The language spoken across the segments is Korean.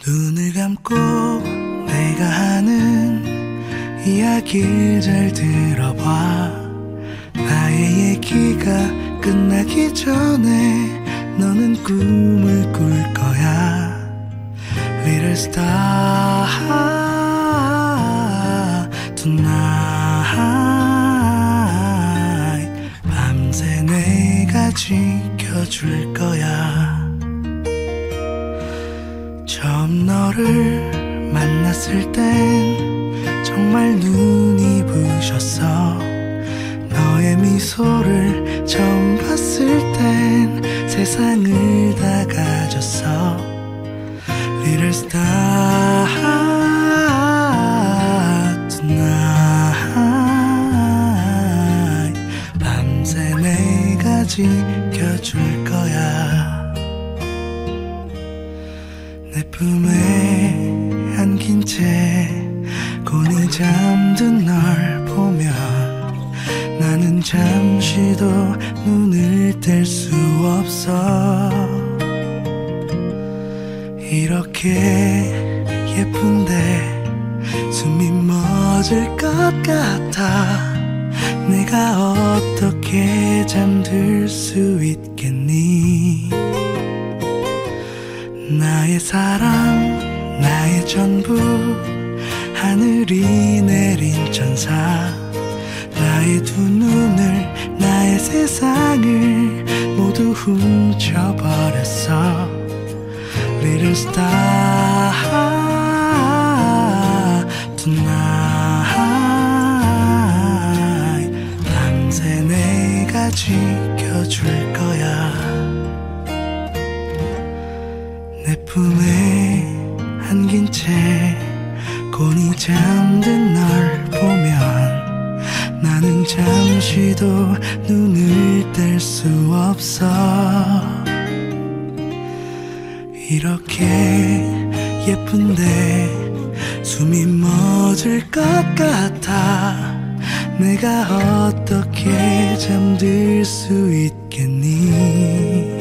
눈을 감고 내가 하는 이야기를 잘 들어봐. 나의 얘기가 끝나기 전에 너는 꿈을 꿀 거야. Little star tonight. 밤새 내가 지켜줄 거야. 처음 너를 만났을 땐 정말 눈이 부셨어. 너의 미소를 처음 봤을 땐 세상을 다 가졌어. Little star tonight. 밤새 내가 지켜줄 거야. 내 품에 안긴 채 곤히 잠든 널 보면 나는 잠시도 눈을 뗄 수 없어. 이렇게 예쁜데 숨이 멎을 것 같아. 내가 어떻게 잠들 수 있겠니? 나의 사랑, 나의 전부, 하늘이 내린 천사. 나의 두 눈을, 나의 세상을 모두 훔쳐버렸어. Little star tonight. 밤새 내가 지켜줄 거야. 내 품에 안긴 채 곤히 잠든 널 보면 나는 잠시도 눈을 뗄 수 없어. 이렇게 예쁜데 숨이 멎을 것 같아. 내가 어떻게 잠들 수 있겠니?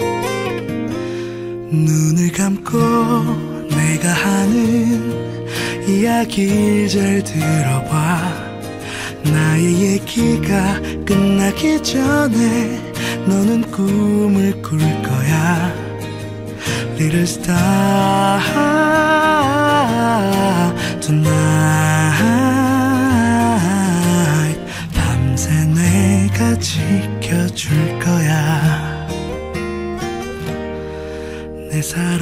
눈을 감고 내가 하는 이야기를 잘 들어봐. 나의 얘기가 끝나기 전에 너는 꿈을 꿀 거야. Little star tonight. 밤새 내가 지켜줄 거야. 내 사랑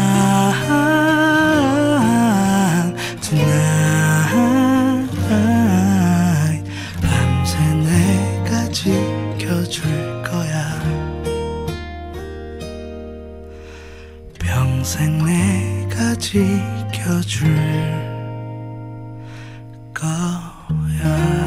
tonight. 밤새 내가 지켜줄 거야. 평생 내가 지켜줄 거야.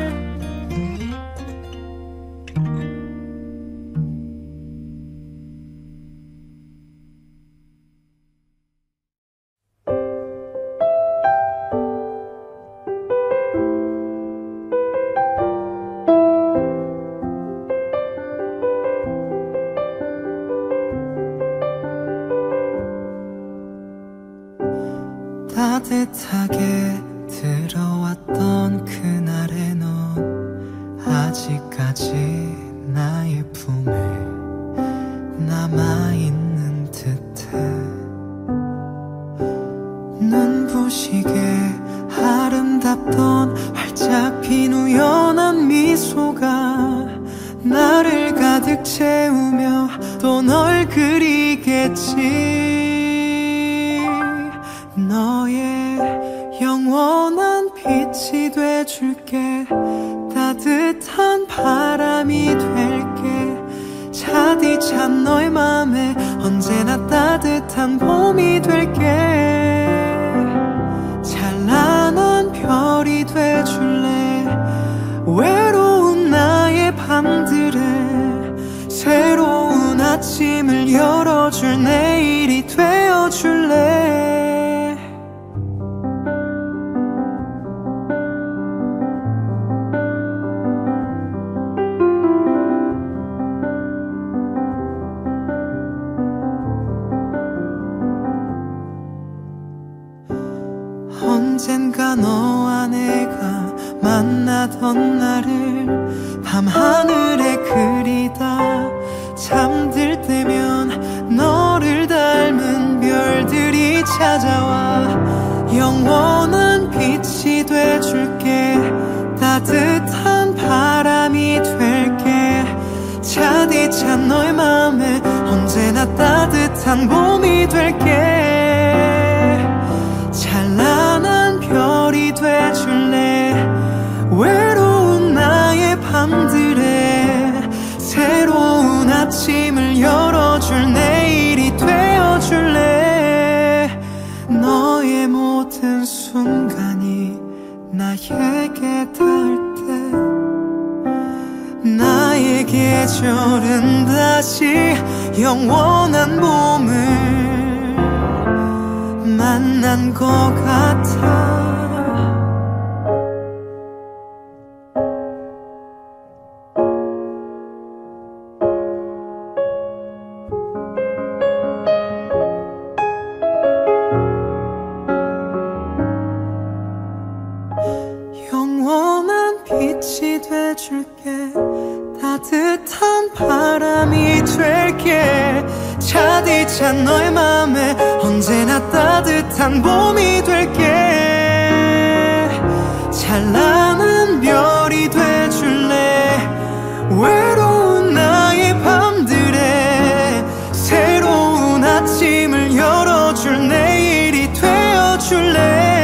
따뜻하게 들어왔던 그날의 넌 아직까지 나의 품에 남아있는 듯해. 눈부시게 아름답던 활짝 핀 우연한 미소가 나를 가득 채우며 또 널 그리겠지. 너의 영원한 빛이 돼줄게. 따뜻한 바람이 될게. 차디찬 너의 맘에 언제나 따뜻한 봄이 될게. 찬란한 별이 돼줄래. 외로운 나의 밤들에 새로운 아침을 열어줄 내일이 되어줄래. 언젠가 너와 내가 만나던 날을 밤하늘에 그리다 잠들 때면 너를 닮은 별들이 찾아와 영원한 빛이 돼줄게 따뜻한 바람이 될게 차디찬 너의 맘에 언제나 따뜻한 봄이 될게 찬란한 별이 돼줄래 외로운 나의 밤들에 새로운 아침을 열어줄 내일이 되어줄래 너의 모든 순간이 나에게 닿을 때 나의 계절은 다시 영원한 봄을 만난 것 같아 영원한 빛이 돼줄게 따뜻한 바람이 될게 차디찬 너의 맘에 언제나 따뜻한 봄이 될게 찬란한 별이 돼줄래 외로운 나의 밤들에 새로운 아침을 열어줄 내일이 되어줄래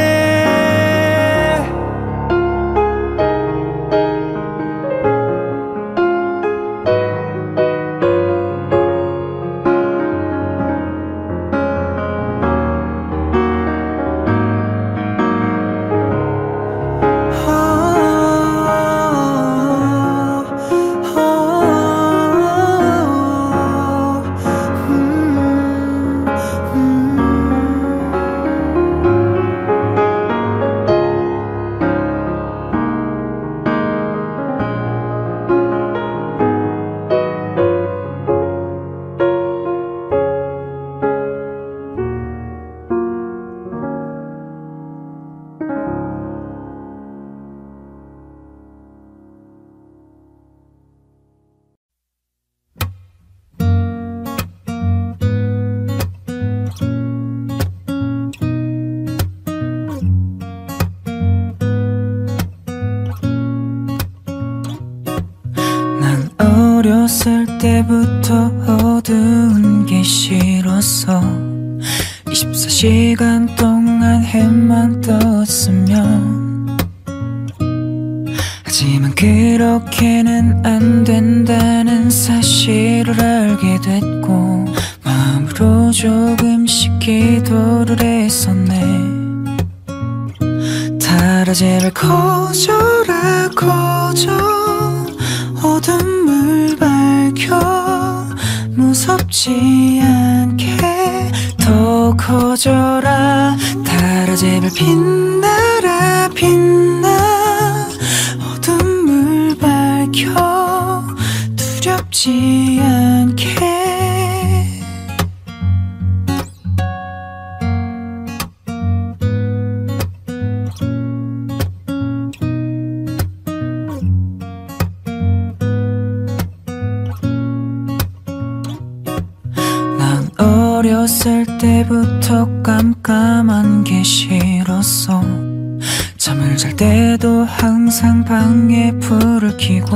어렸을 때부터 어두운 게 싫었어 24시간 동안 해만 떴으면 하지만 그렇게는 안 된다는 사실을 알게 됐고 마음으로 조금씩 기도를 했었네 타라제를 거절하 거절 어둠을 밝혀 무섭지 않게 더 커져라 타라제발 빛나라 빛나 어둠을 밝혀 두렵지 않게 어렸을 때부터 깜깜한 게 싫었어 잠을 잘 때도 항상 방에 불을 켜고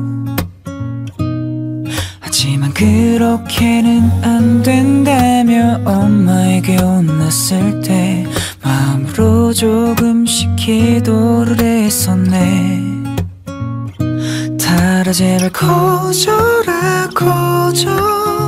하지만 그렇게는 안 된다며 엄마에게 혼났을 때 마음으로 조금씩 기도를 했었네 타라제발 거절하 거절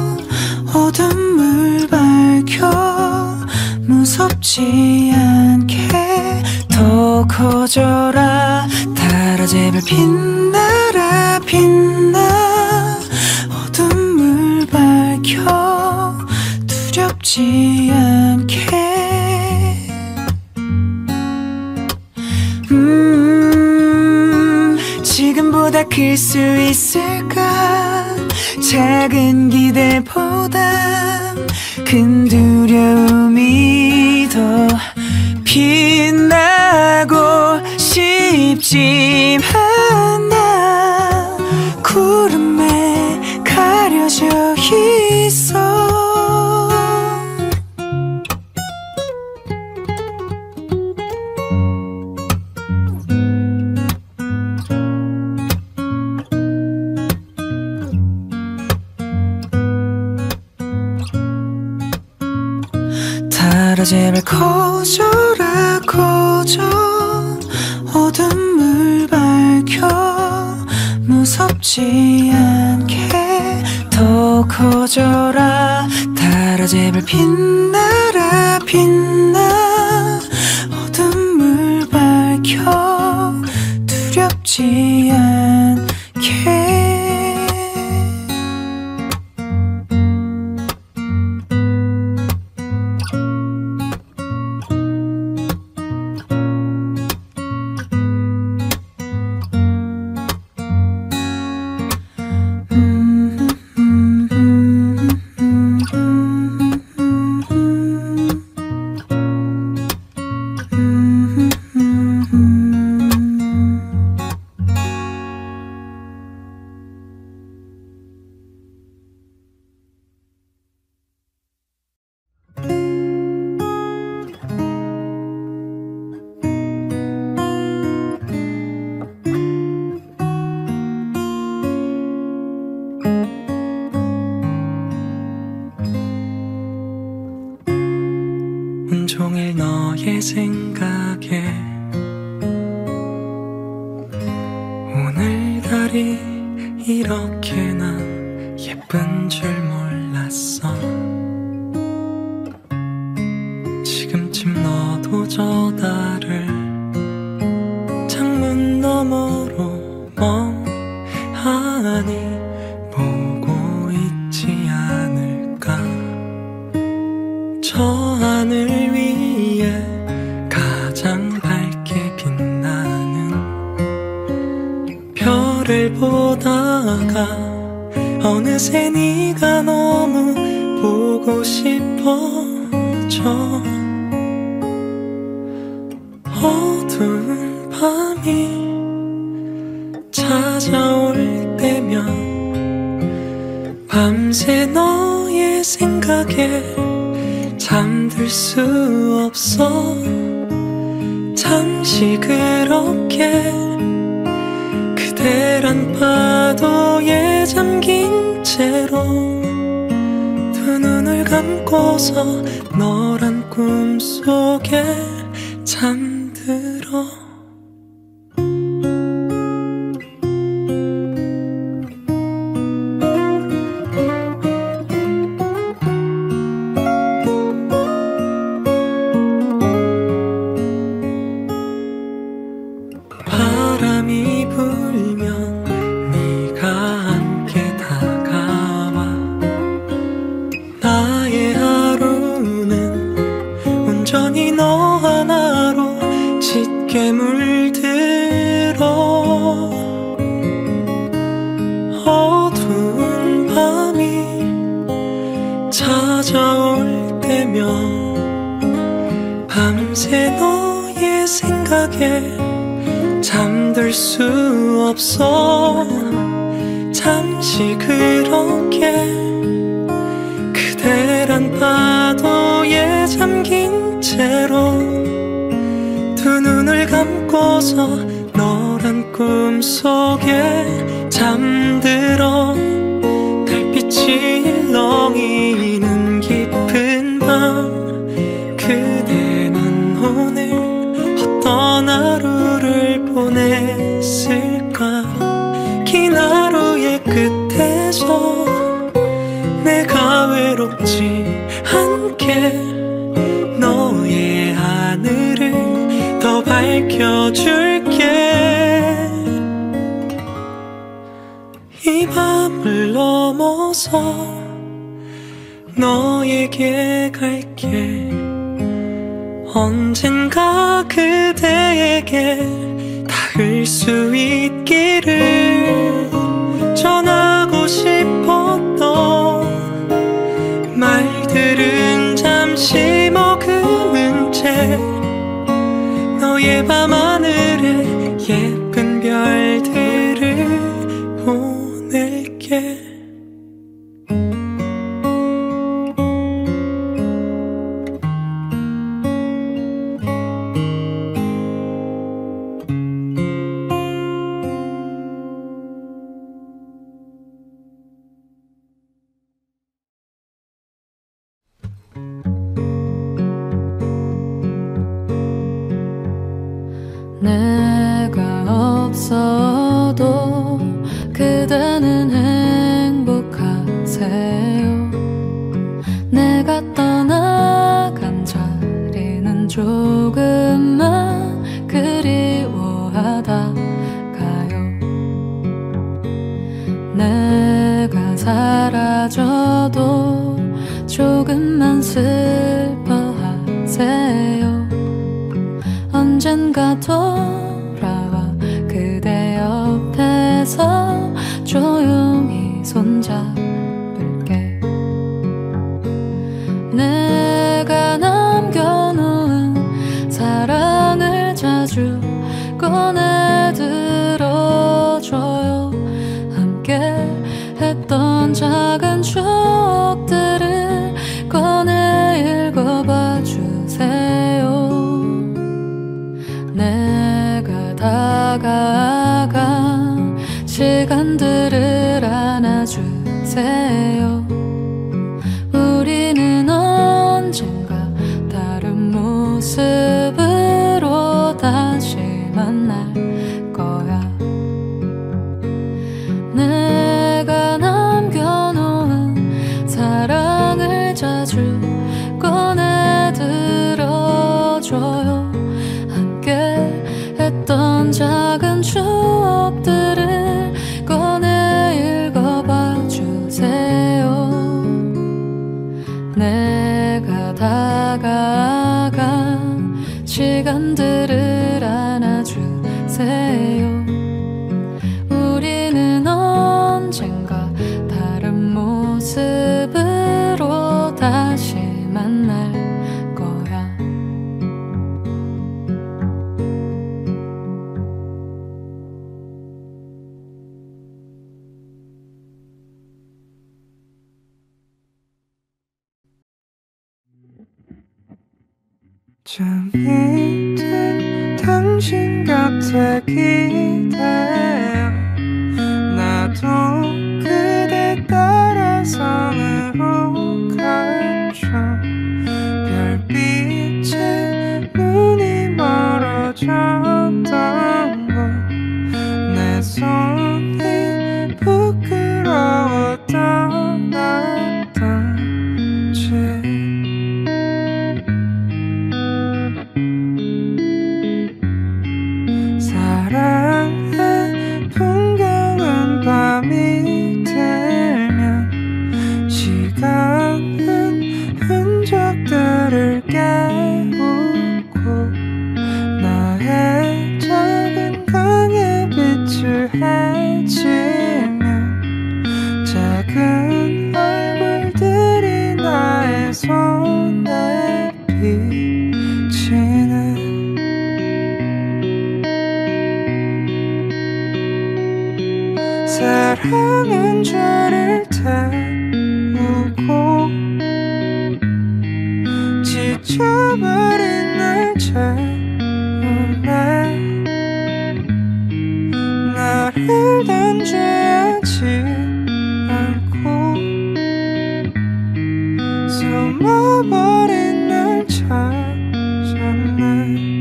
어둠을 밝혀 무섭지 않게 더 커져라 타라제발 빛나라 빛나 어둠을 밝혀 두렵지 않게 지금보다 클 수 있을까 작은 기대보다 큰 두려움이 더 빛나 있지만 나 구름에 가려져 있어. 달아 제발 커져라 커져. 어둠을 밝혀 무섭지 않게 더 커져라. 달아 제발 빛나라 빛나. 어둠을 밝혀 두렵지 않게. 온종일 너의 생각에 오늘달이 이렇게나 예쁜 줄 몰랐어. 지금쯤 너도 저 달을 창문 너머로 멍하니 보고 있지 않을까. 저 하늘 위에 가장 밝게 빛나는 별을 보다가 어느새 네가 너무 보고 싶어져. 어두운 밤이 찾아올 때면 밤새 너의 생각에 잠들 수 없어. 잠시 그렇게 그대란 파도에 잠긴 채로 두 눈을 감고서 너란 꿈속에 잠들어. 바람이 불면 네가 함께 다가와. 나의 하루는 온전히 너 하나로 짙게 물들어. 어두운 밤이 찾아올 때면 밤새 너의 생각에 잠들 수 없어. 잠시 그렇게 그대란 파도에 잠긴 채로 두 눈을 감고서 너란 꿈속에 잠들어. 달빛이 일렁이는 깊은 밤 그대는 오늘 어떤 하루를 보냈을까. 긴 하루의 끝에서 내가 외롭지 않게 너의 하늘을 더 밝혀줄게. 이 밤을 넘어서 너에게 갈게. 언젠가 그대에게 닿을 수 있기를. 전하고 싶었던 말들은 잠시 머금은 채 너의 밤하늘에 예쁜 주세요. 언젠가 돌아와 그대 옆에서 조용히 손잡을게. 내가 남겨놓은 사랑을 자주 꺼내들어줘요. 함께 했던 작은 추억들을 꺼내 읽어봐 주세요. 내가 다가간 시간들을 안아주세요. 우리는 언젠가 다른 모습으로 다시 만날 거야. 내가 남겨놓은 사랑을 자주 꺼내들어줘요. 함께 했던 작은 추억들을 꺼내 읽어봐 주세요. 내가 다가간 시간들을 안아주세요. 우리는 언젠가 다른 모습으로 다시 만날 거야. 잠이 든 당신 곁에 기대어 나도 그대 따라 섬으로 가죠. 별빛에 눈이 멀어졌던 걸 내 손이 부끄러워 떠났던지. 사랑의 풍경은 밤이 들면 시간은 흔적들을 깨우고 나의 작은 강의 빛을 헤치면 작은 얼굴들이 나의 손에 비치는. 사랑은 죄를 태우고 지쳐버린 날 채우네. 나를 단죄하지 않고 숨어버린 날 찾았네.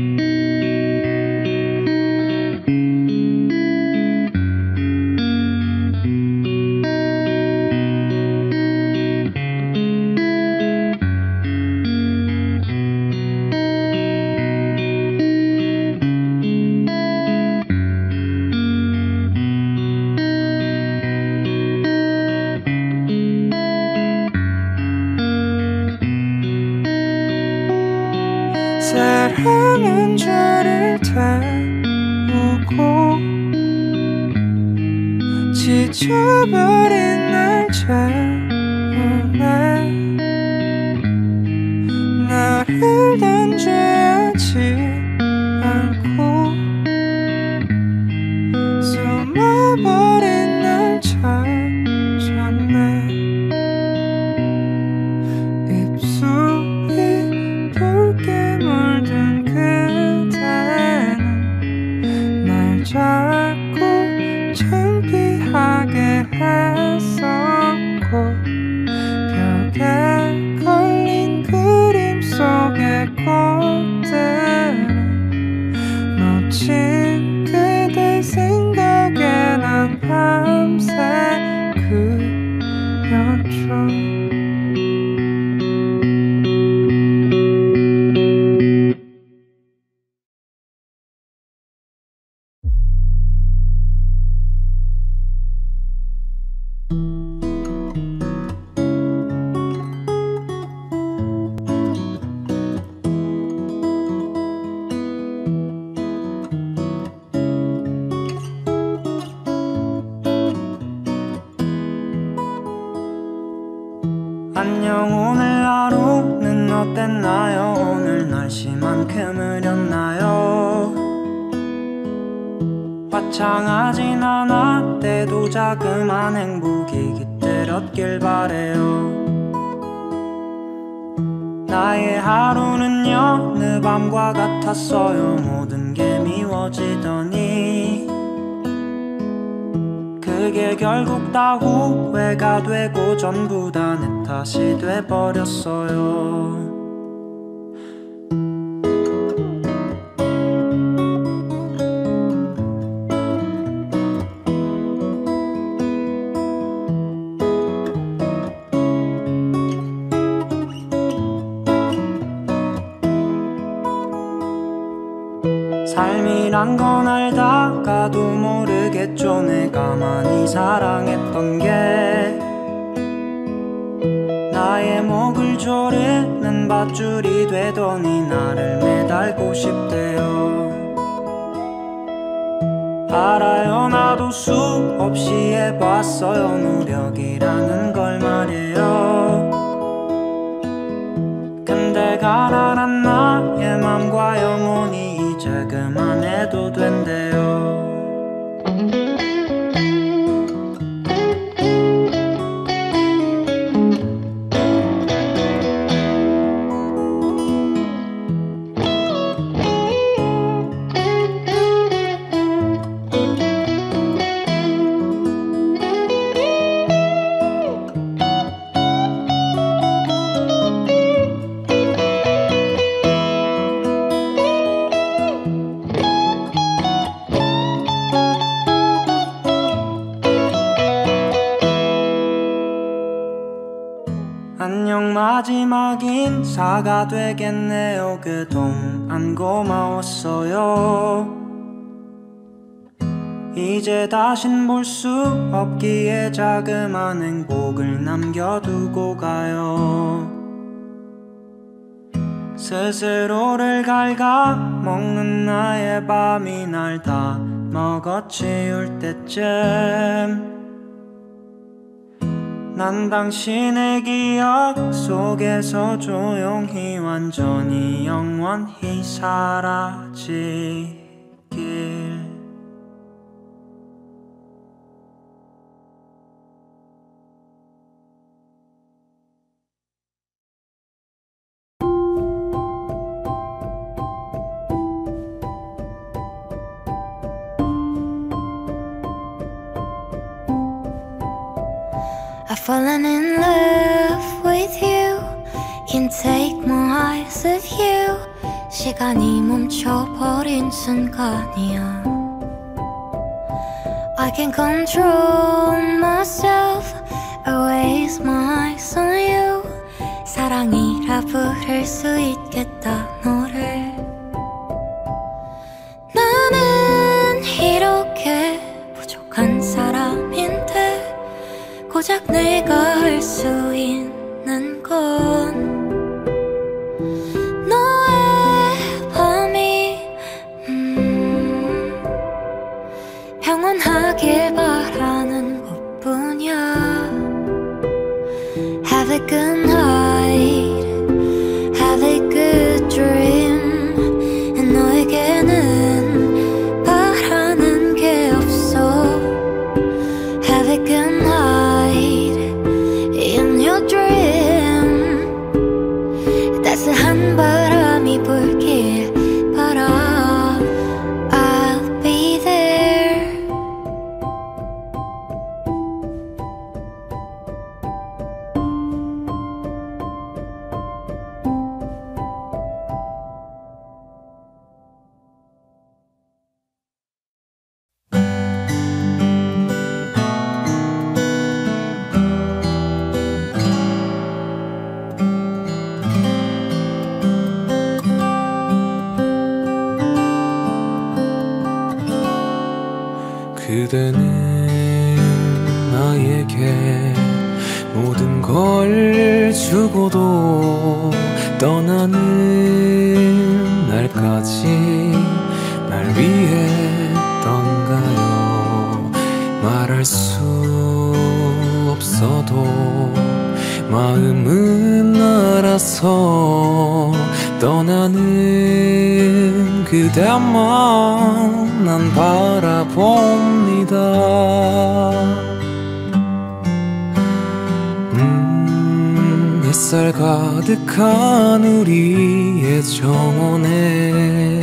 사랑은 죄를 태우고 지쳐버린 날 채우네. 나를 단죄하지 않고 숨어버린 날 찾았네. 입술이 붉게 물든 그대는 날 자꾸 창피하게 했었고 벽에 걸린 그림 속의 꽃들은 놓친 그대 생각에 난 밤새 그렸죠. 얼마만큼 흐렸나요? 화창하진 않았대도 자그만 행복이 깃들었길 바래요. 나의 하루는 여느 밤과 같았어요. 모든 게 미워지더니 그게 결국 다 후회가 되고 전부 다 내 탓이 돼버렸어요. 삶이란 건 알다가도 모르겠죠. 내가 많이 사랑했던 게 나의 목을 조르는 밧줄이 되더니 나를 매달고 싶대요. 알아요, 나도 수없이 해봤어요. 노력이라는 걸 말이에요. 근데 가난한 나의 맘과 영혼이 이제 그만해도 된대요. 안녕 마지막 인사가 되겠네요. 그동안 고마웠어요. 이제 다신 볼 수 없기에 자그만 행복을 남겨두고 가요. 스스로를 갉아먹는 나의 밤이 날 다 먹어치울 때쯤 난 당신의 기억 속에서 조용히 완전히 영원히 사라지길. I've fallen in love with you. Can't take my eyes off you. 시간이 멈춰버린 순간이야. I can control myself. Always my eyes on you. 사랑이라 부를 수 있겠다 너를. 나는 이렇게 부족한 사람인데 고작 내가 할 수 있는 건 너의 밤이 평온하길 바라는 것뿐이야. Have a good night, have a good dream. 너에게는 바라는 게 없어. Have a good night in your dream. 따스한 바람이 불길 바라. I'll be there. 그대는 나에게 모든 걸 주고도 떠나는 날까지 날 위했던가요. 말할 수 없어도 마음은 알아서 떠나는 그대만 난 바라봅니다. 햇살 가득한 우리의 정원에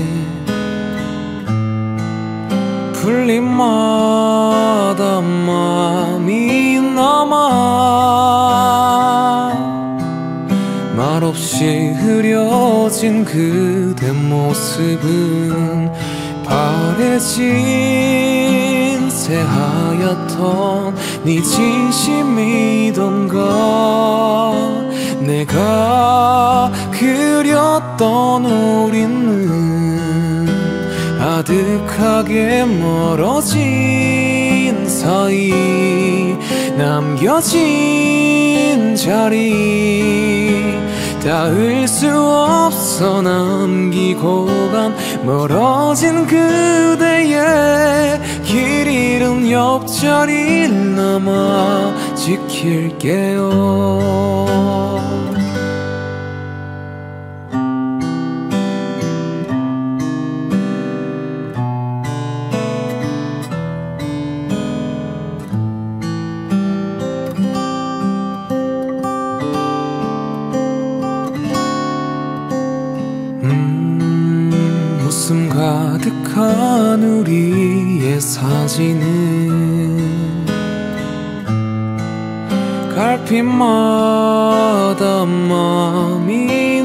풀잎마다 맘이 남아 말없이 흐려진 그대 모습은 바래진 새하얗던 네 진심이던가. 내가 그렸던 우리는 아득하게 멀어진 사이 남겨진 자리 닿을 수 없어 남기고 간 멀어진 그대의 길 잃은 옆자리를 남아 지킬게요. 웃음 가득한 우리의 사진은 갈피마다 맘이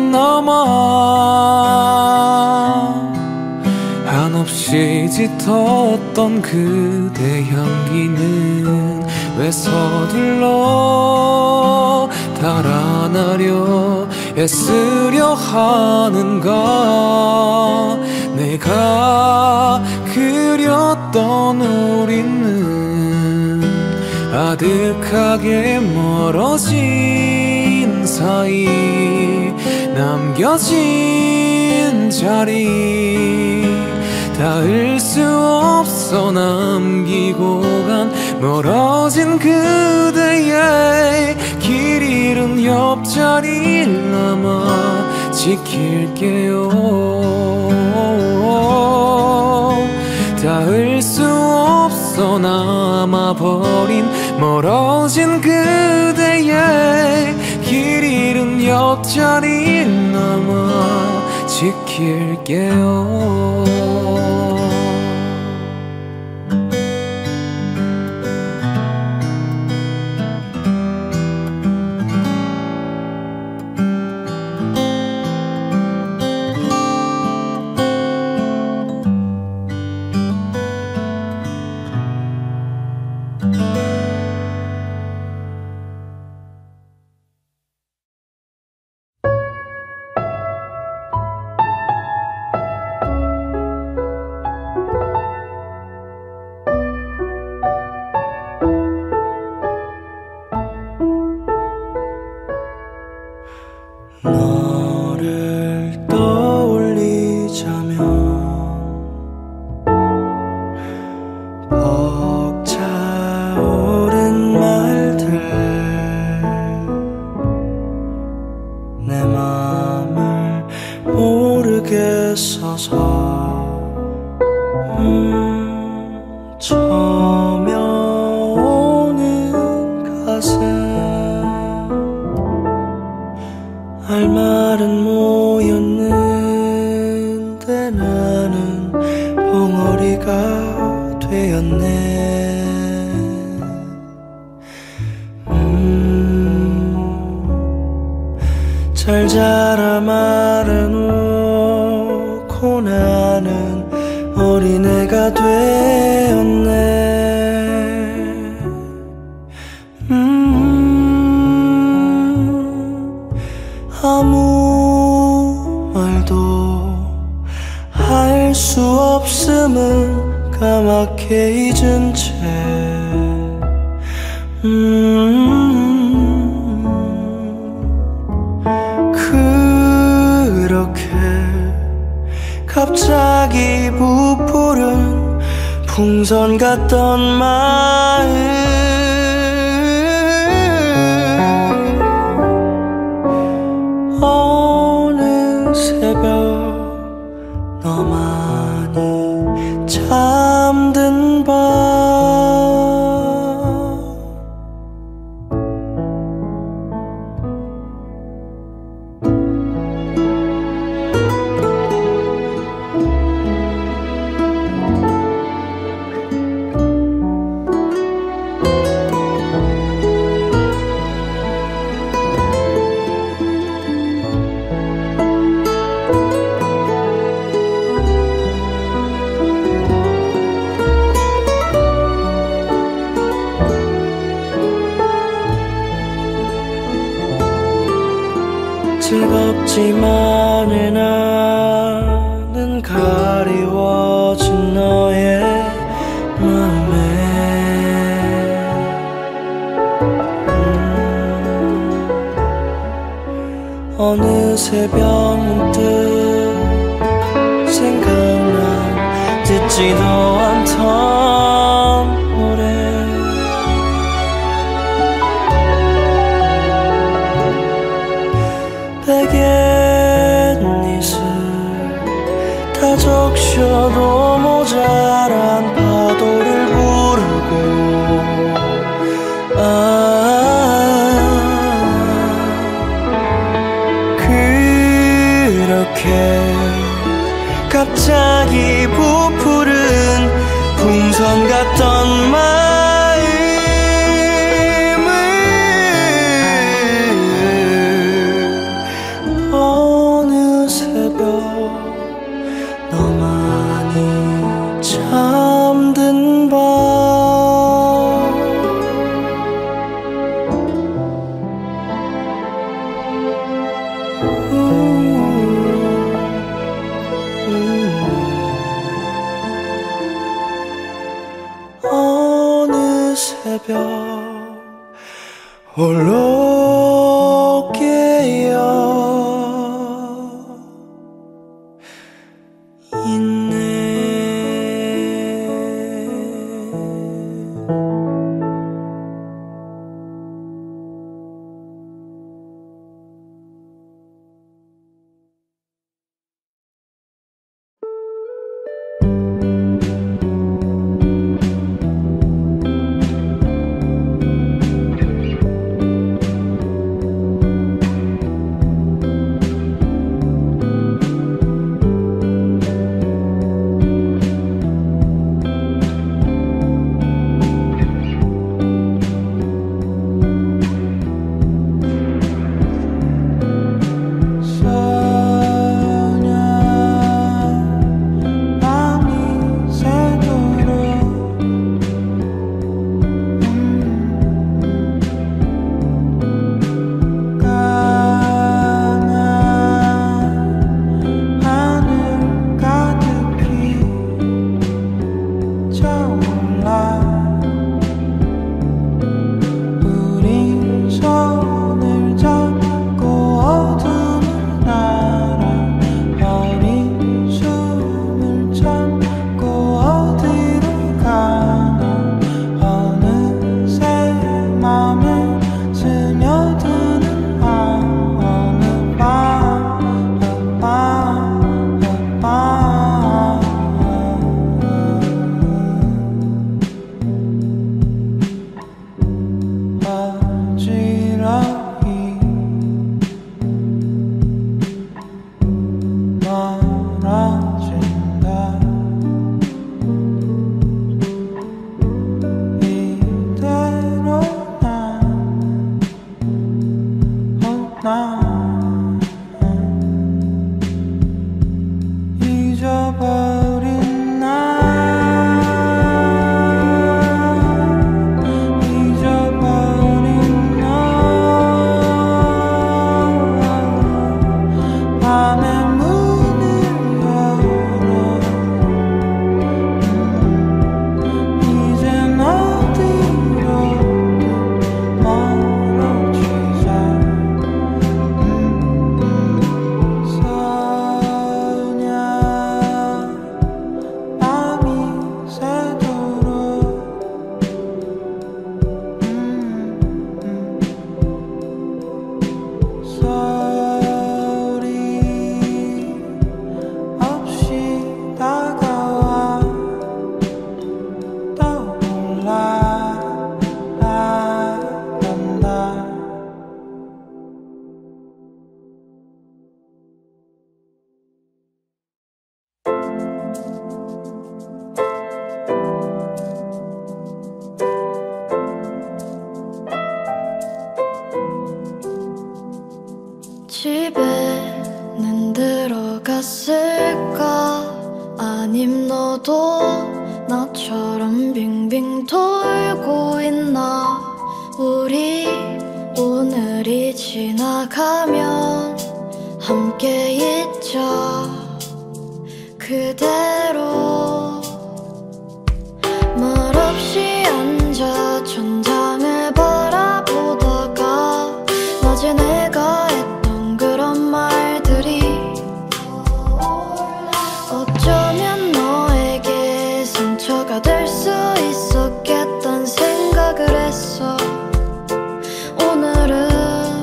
남아 한없이 짙었던 그대 향기는 왜 서둘러 달아나려 애쓰려 하는가. 내가 그렸던 우리는 아득하게 멀어진 사이 남겨진 자리 닿을 수 없어 남기고 간 멀어진 그대의 길 잃은 옆자리를 남아 지킬게요. 닿을 수 없어 남아버린 멀어진 그대의 길 잃은 옆자리를 남아 지킬게요. 너를 떠올리자면 벅차오른 말들 내 맘을 모르겠어서 처며오는 가슴 할 말은 모였는데 나는 벙어리가 되었네. 잘 자라 말해놓고 나는 어린애가 되었네. 아무 말도 할 수 없음은 까맣게 잊은 채 그렇게 갑자기 부풀은 풍선 같던 마음 어느 새벽 너만이 잠든 밤 즐겁지만 해 나는 가리워진 너의 마음에 어느새 문득 생각나 듣지도 않던 노래 베갯잇을 다 적셔도 모자란 파도를 부르고 그렇게 갑자기 부푸른 풍선 같던 어느 새벽 너만이 잠든 밤 어느 새벽 홀로 깨어 갔을까? 아님 너도 나처럼 빙빙 돌고 있나? 우리 오늘이 지나가면 함께 있자. 그대로 말없이 앉아 천장을 바라보다가 낮에 내가 했던 그런 말들이 어쩌면 너에게 상처가 될 수 있었겠단 생각을 했어. 오늘은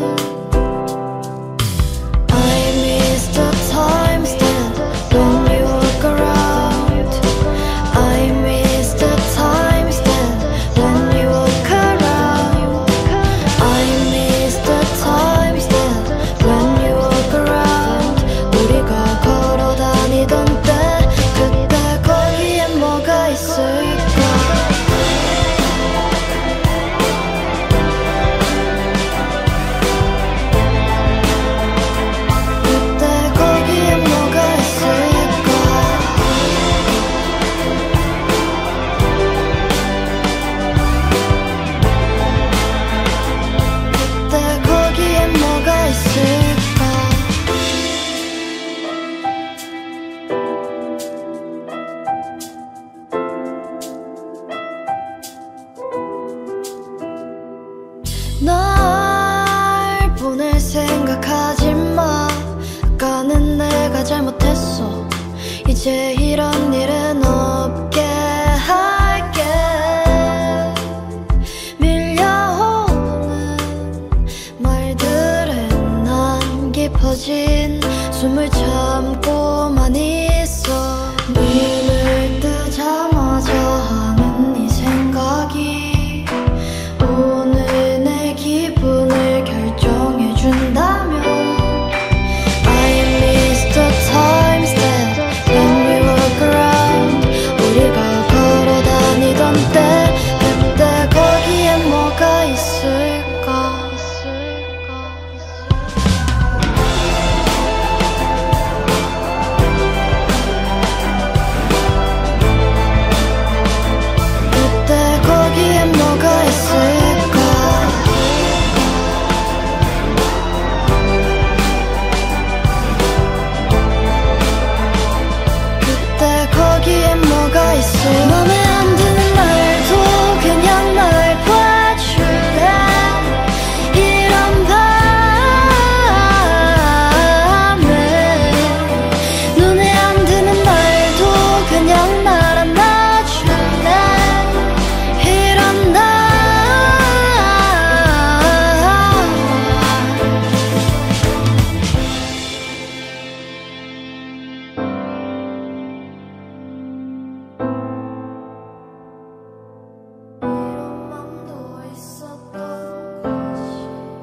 I miss the times that when we walk around. I miss the times that when we walk around. I miss the times that when we walk around. 우리가 걸어 다니던 때 그때 거기엔 뭐가 있을까? 그때 거기엔 뭐가 있을까? 그때 거기엔 뭐가 있을까? 날 보낼 생각하지 마. 아까는 내가 잘못했어. 이제 이런 일은 없게 할게. 밀려오는 말들에 난 깊어진 숨을 참고만 있어. 눈을 뜨자마자 하는 이 생각이 오늘 내 기분을 결정해준다면 I miss the times that when we walk around. 우리가 걸어 다니던 때 그때 거기엔 뭐가 있을까? 그때 거기엔 뭐가 있을까? 그때 거기엔 뭐가 있을까? 맘에 안 드는 말도 그냥 날 봐줄래? 이런 밤에 눈에 안 드는 말도 그냥 날 안아줄래? 이런 날 이런 맘도 있었던 것이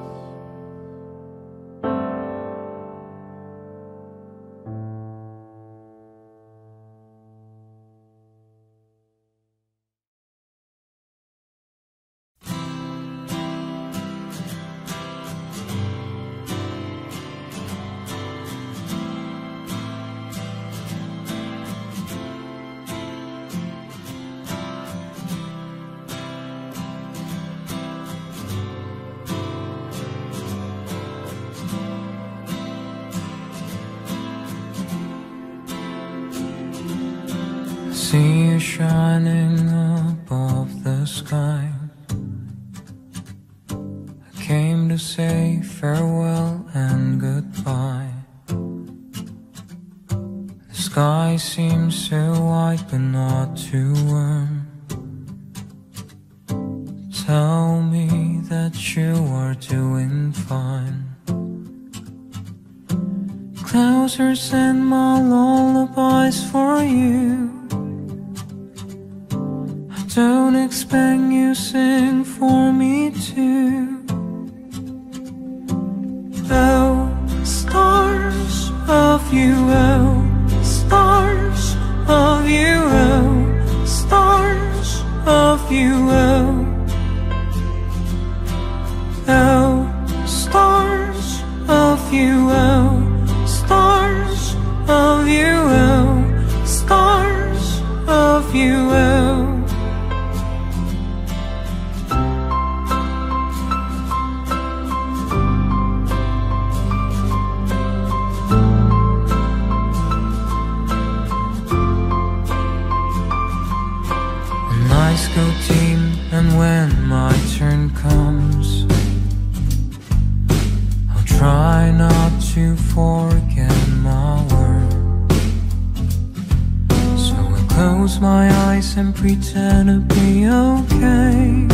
See you shining above the sky. I came to say farewell and goodbye. The sky seems so white but not too warm. Tell me that you are doing fine. Clouds are send my lullabies for you. Don't expect you sing for me too. Oh, stars of you, oh, stars of you, oh, stars of you, oh. Oh, stars of you, oh, stars of you will. The nights go deep, and when my turn comes, I'll try not to forget my word. So I close my eyes and pretend to be okay,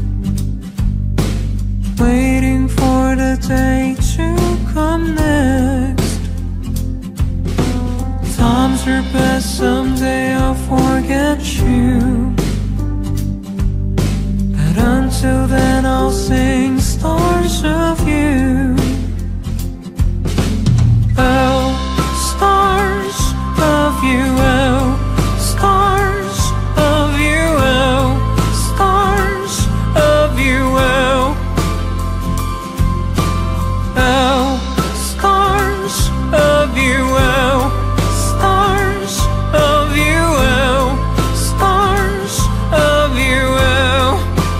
waiting for the day to come next. Times are best, someday I'll forget you, but until then I'll sing stars of you. Oh, stars of you, oh, stars of you, oh, stars of you, oh, oh, stars of you, oh, stars of you, oh, stars of you, oh.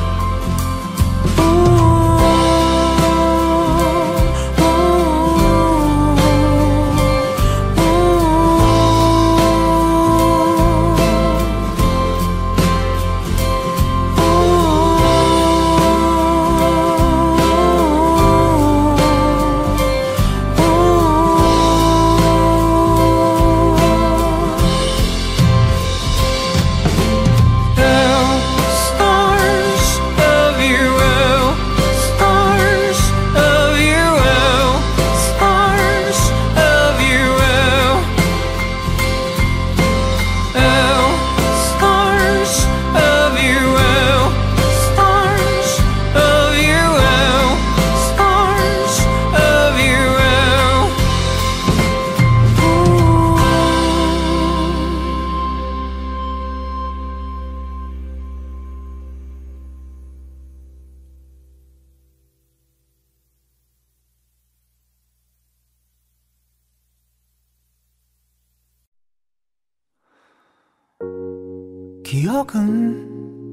기억은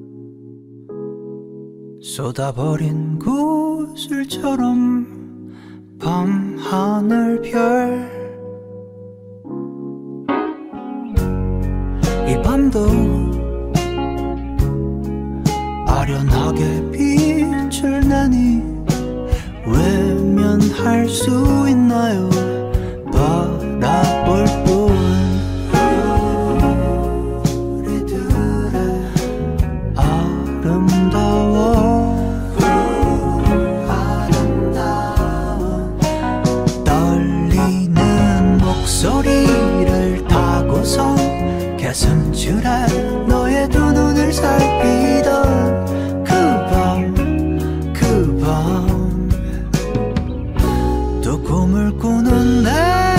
쏟아버린 구슬처럼 밤하늘별, 이 밤도 아련하게 빛을 내니 외면할 수 있나요? 바라볼 뿐. 소리를 타고서 개슴줄에 너의 두 눈을 살피던 그 밤 또 꿈을 꾸는데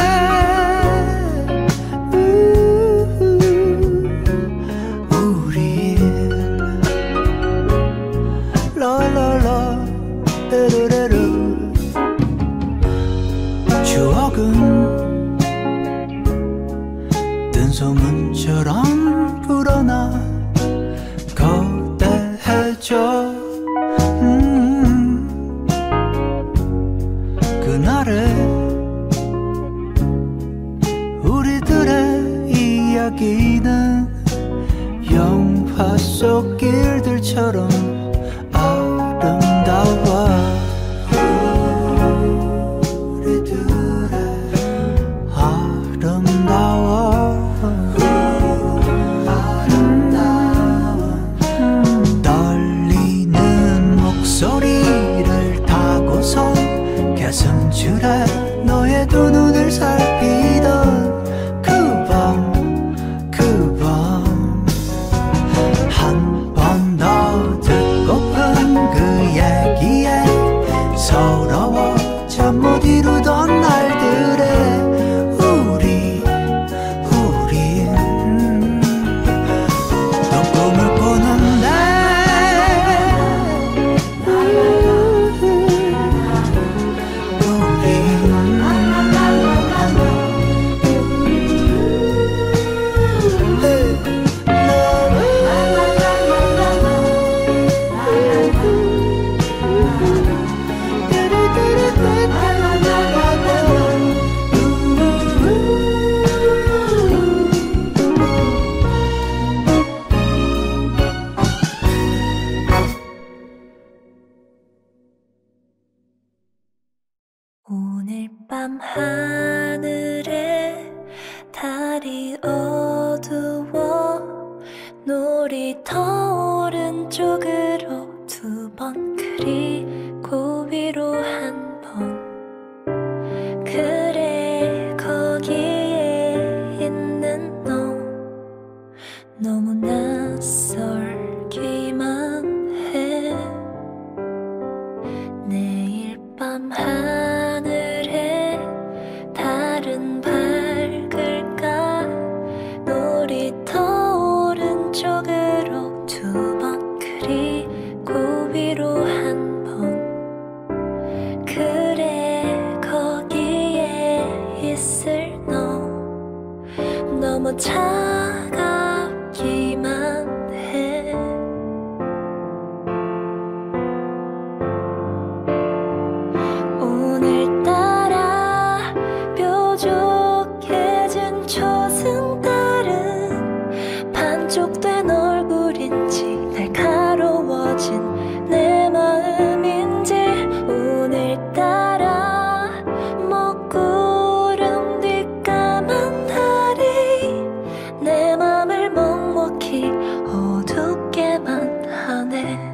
우린 라라라 에르레르. 추억은 소문처럼 불어나 거대해져. 그날의 우리들의 이야기는 영화 속 길들처럼 아름다워. 소리를 타고서 개슴줄에 너의 두 눈을 살피던 그 밤 한 번 더 듣고픈 그 밤 하늘에 달이 어두워 놀이터 오른쪽으로 2번 그리고 위로 1번 그래 거기에 있는 너 너무 낯설기만 해 내일 밤 하늘에 달은 밝을까 놀이터 오른쪽으로 2번 그리고 위로 1번 그래 거기에 있을 너 너무 차갑기만 해 오늘따라 뾰족해진 초승달은 반쪽된 얼굴인지 날카로워진 내 마음인지 오늘따라 먹구름 뒷까만 달이 내 맘을 먹먹히 어둡게만 하네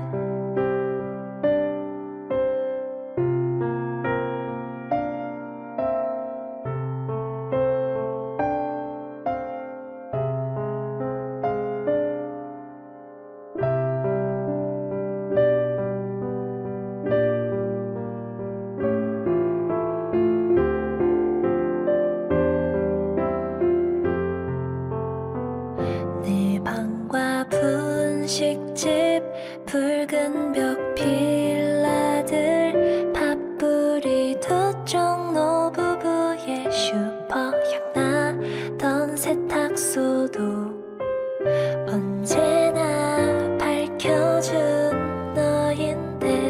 내 방과 분식집 붉은 벽 빌라들 팥뿌리 두쪽 부부의 슈퍼 향나던 세탁소도 언제나 밝혀준 너인데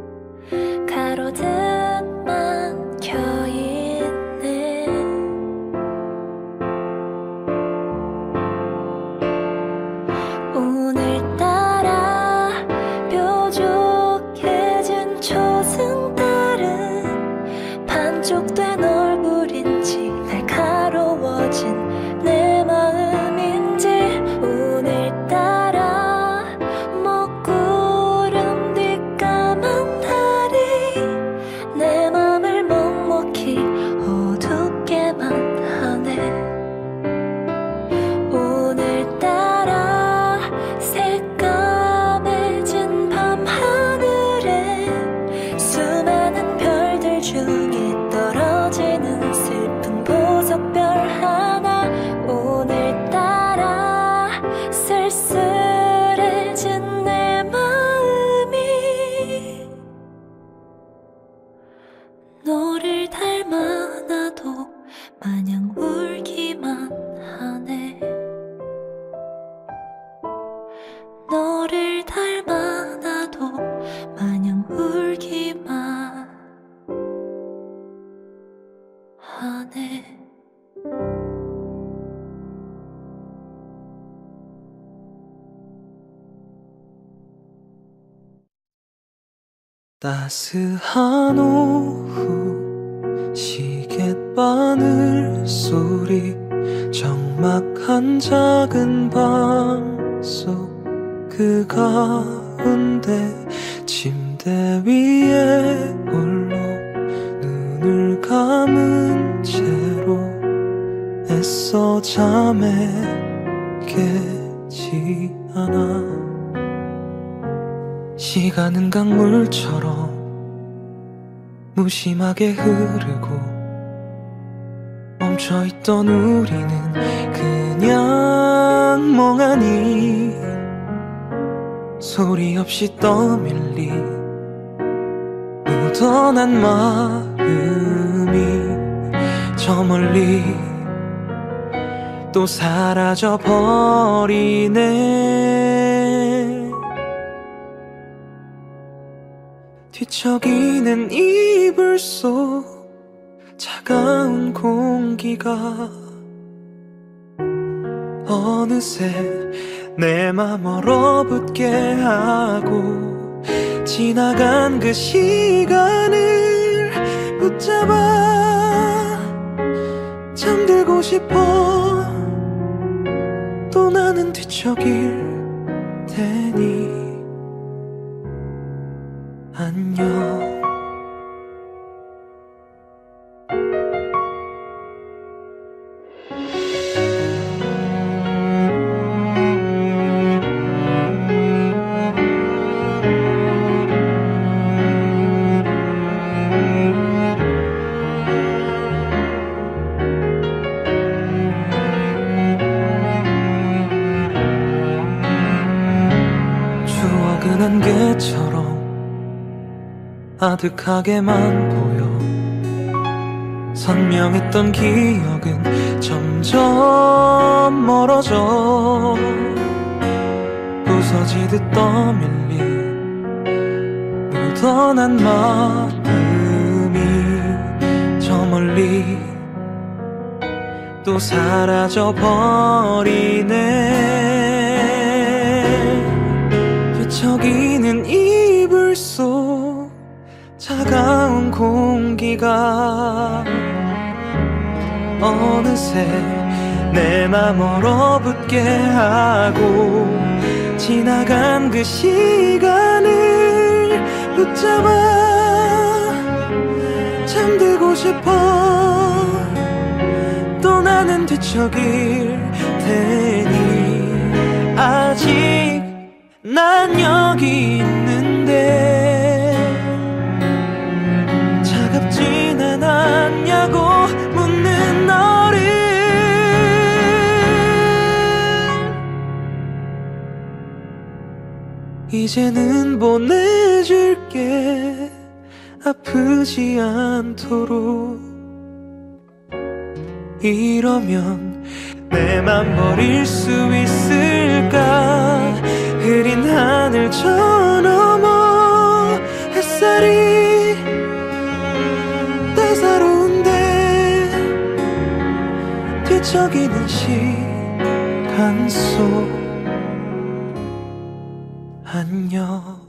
가로등만 켜있네 오늘따라 뾰족해진 초승달은 반쪽된 얼굴인지 날카로워진 내 마음인지 오늘따라 먹구름 뒷까만 달이 내 맘을 먹먹히 어둡게만 하네 오늘따라 새까매진 밤하늘에 수많은 별들 중에 떨어지는 슬픈 보석별 하나 오늘따라 쓸쓸해진 내 마음이 너를 닮아 나도 마냥 울기만 하네 너를 닮아 나도 마냥 울기만 하네 따스한 오후 시계바늘 소리 적막한 작은 방 속 그 가운데 침대 위에 홀로 눈을 감은 채로 애써 잠에 깨지 않아 시간은 강물처럼 무심하게 흐르고 멈춰있던 우리는 그냥 멍하니 소리 없이 떠밀리 묻어난 마음이 저 멀리 또 사라져 버리네 뒤척이는 이불 속 차가운 공기가 어느새 내 맘 얼어붙게 하고 지나간 그 시간을 붙잡아 싶어. 또 나는 뒤척일 테니 안녕. 안개처럼 아득하게만 보여. 선명했던 기억은 점점 멀어져. 부서지듯 떠밀린 묻어난 마음이 저 멀리 또 사라져버리네. 뒤척이는 이불 속 차가운 공기가 어느새 내 맘 얼어붙게 하고, 지나간 그 시간을 붙잡아 잠들고 싶어. 또 나는 뒤척일 테니 아직 난 여기 있는데 차갑진 않았냐고 묻는 너를 이제는 보내줄게. 아프지 않도록. 이러면 내 맘 버릴 수 있을까. 흐린 하늘 저 너머 햇살이 따사로운데 뒤척이는 시간 속 안녕.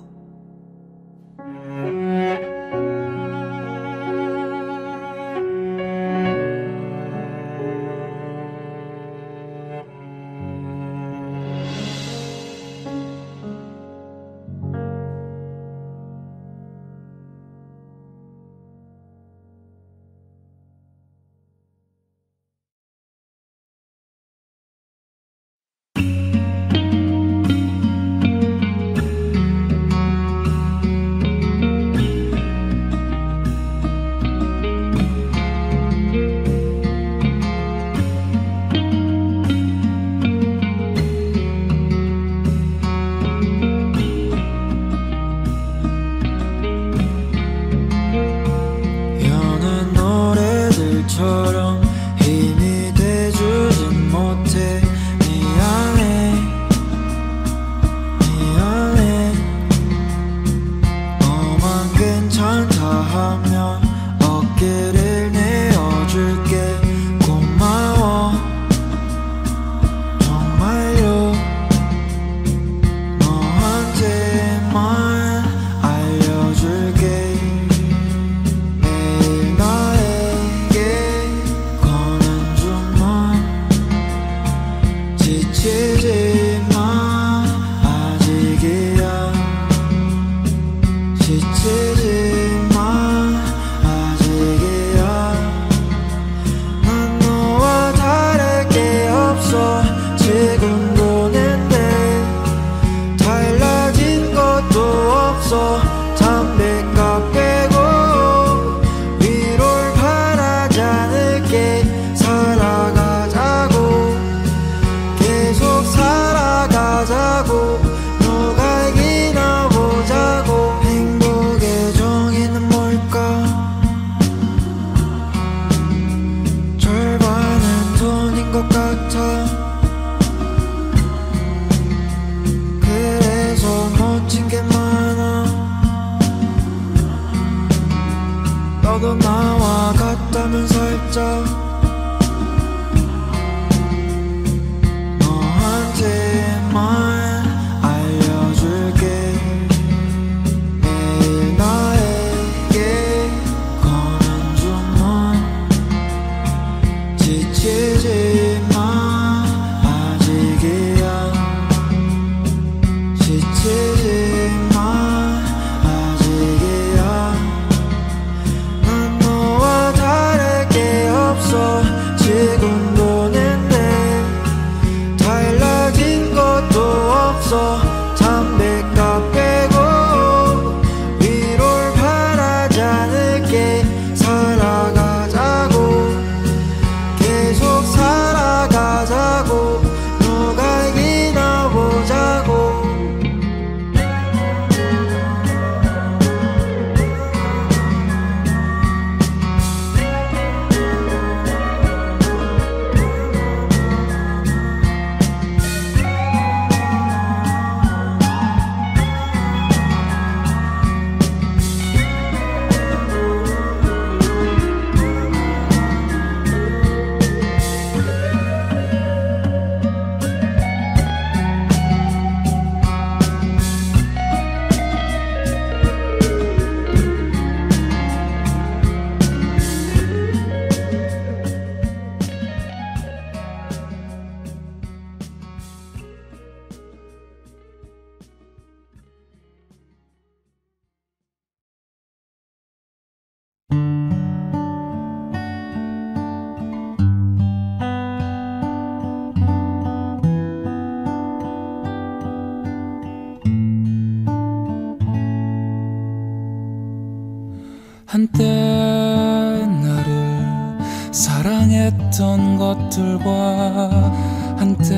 사랑했던 것들과 한때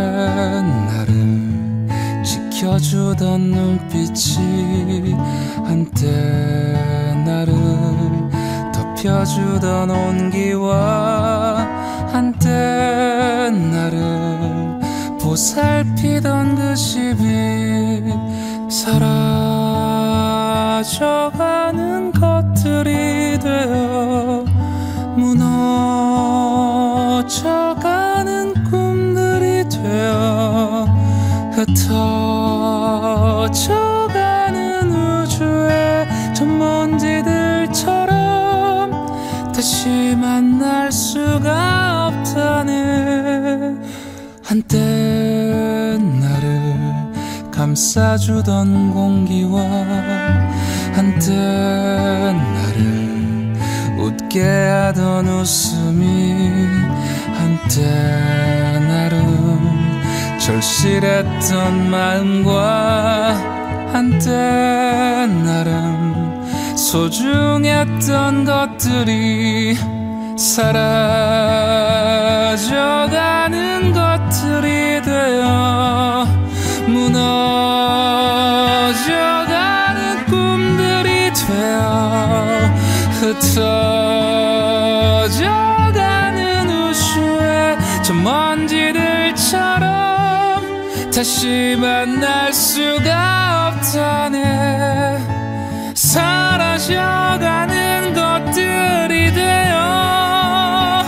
나를 지켜주던 눈빛이 한때 나를 덮여주던 온기와 한때 나를 보살피던 그 집이 사라져가는 것들이 되어 무너져가는 꿈들이 되어 흩어져가는 우주의 저 먼지들처럼 다시 만날 수가 없다네. 한때 나를 감싸주던 공기와 한때 나를 웃게 하던 웃음이 한때 나름 절실했던 마음과 한때 나름 소중했던 것들이 사라져가는 것들이 되어 무너져가는 꿈들이 되어 흩어져가는 우주의 저 먼지들처럼 다시 만날 수가 없다네. 사라져가는 것들이 되어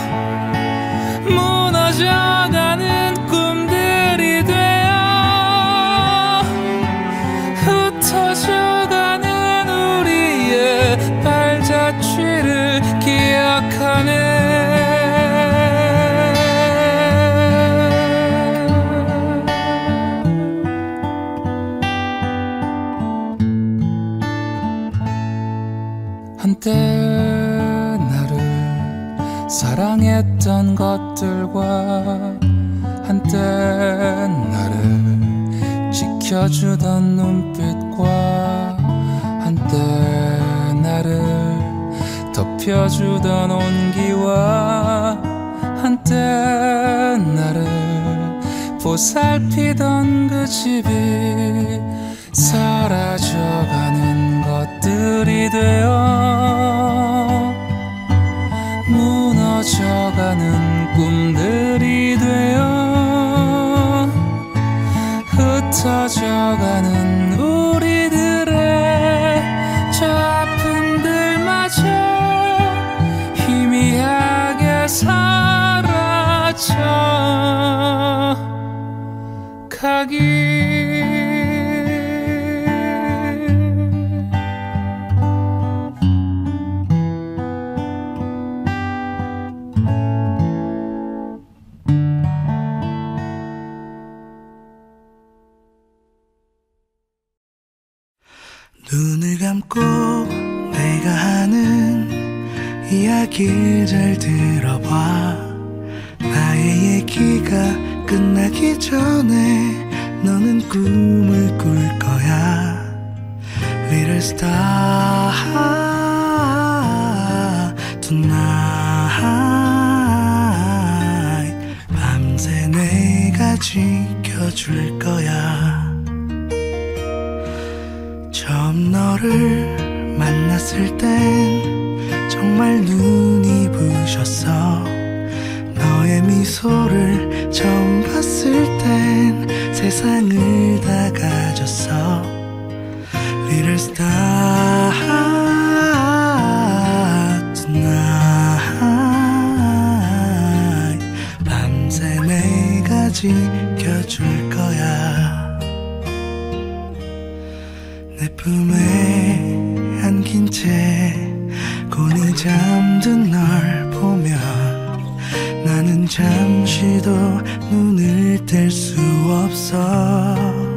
무너져가는 꿈들이 되어 흩어져가는 우리의 발자취를 기억하네. 한때 나를 사랑했던 것들과 한때 나를 지켜주던 눈빛과 한때 나를 덮여주던 온기와 한때 나를 보살피던 그 집이 사라져가는 것들이 되어 무너져가는 꿈들이 되어 흩어져가는 우리들의 저 아픔들마저 희미하게 사라져 가기. 눈을 감고 내가 하는 이야기를 잘 들어봐. 나의 얘기가 끝나기 전에 너는 꿈을 꿀 거야. Little star tonight. 밤새 내가 지켜줄 거야. 처음 너를 만났을 땐 정말 눈이 부셨어. 너의 미소를 처음 봤을 땐 세상을 다 가졌어. Little star tonight. 밤새 내가 지켜줄 거야. 내 품에 안긴 채 곤히 잠든 널 보면 나는 잠시도 눈을 뗄 수 없어.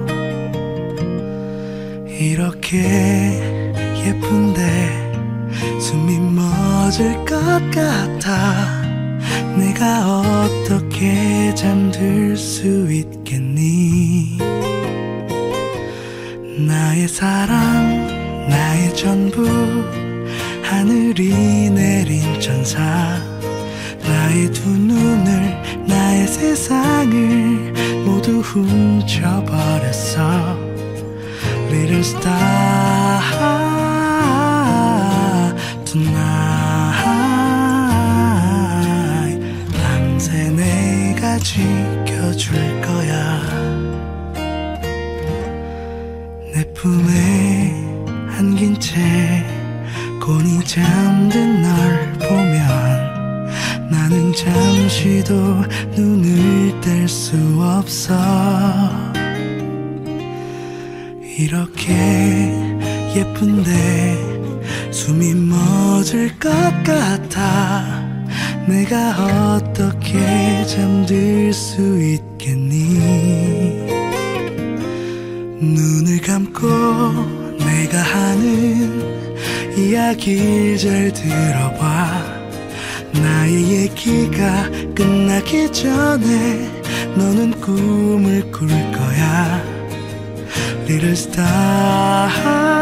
이렇게 예쁜데 숨이 멎을 것 같아. 내가 어떻게 잠들 수 있겠니. 나의 사랑 나의 전부 하늘이 내린 천사. 나의 두 눈을 나의 세상을 모두 훔쳐버렸어. Little star tonight 밤새 내가 지켜줄 거야. 내 품에 안긴 채 곤히 잠든 널 보면 나는 잠시도 눈을 뗄 수 없어. 이렇게 예쁜데 숨이 멎을 것 같아. 내가 어떻게 잠들 수 있겠니? 눈을 감고 내가 하는 이야기를 잘 들어봐. 나의 얘기가 끝나기 전에 너는 꿈을 꿀 거야. Little star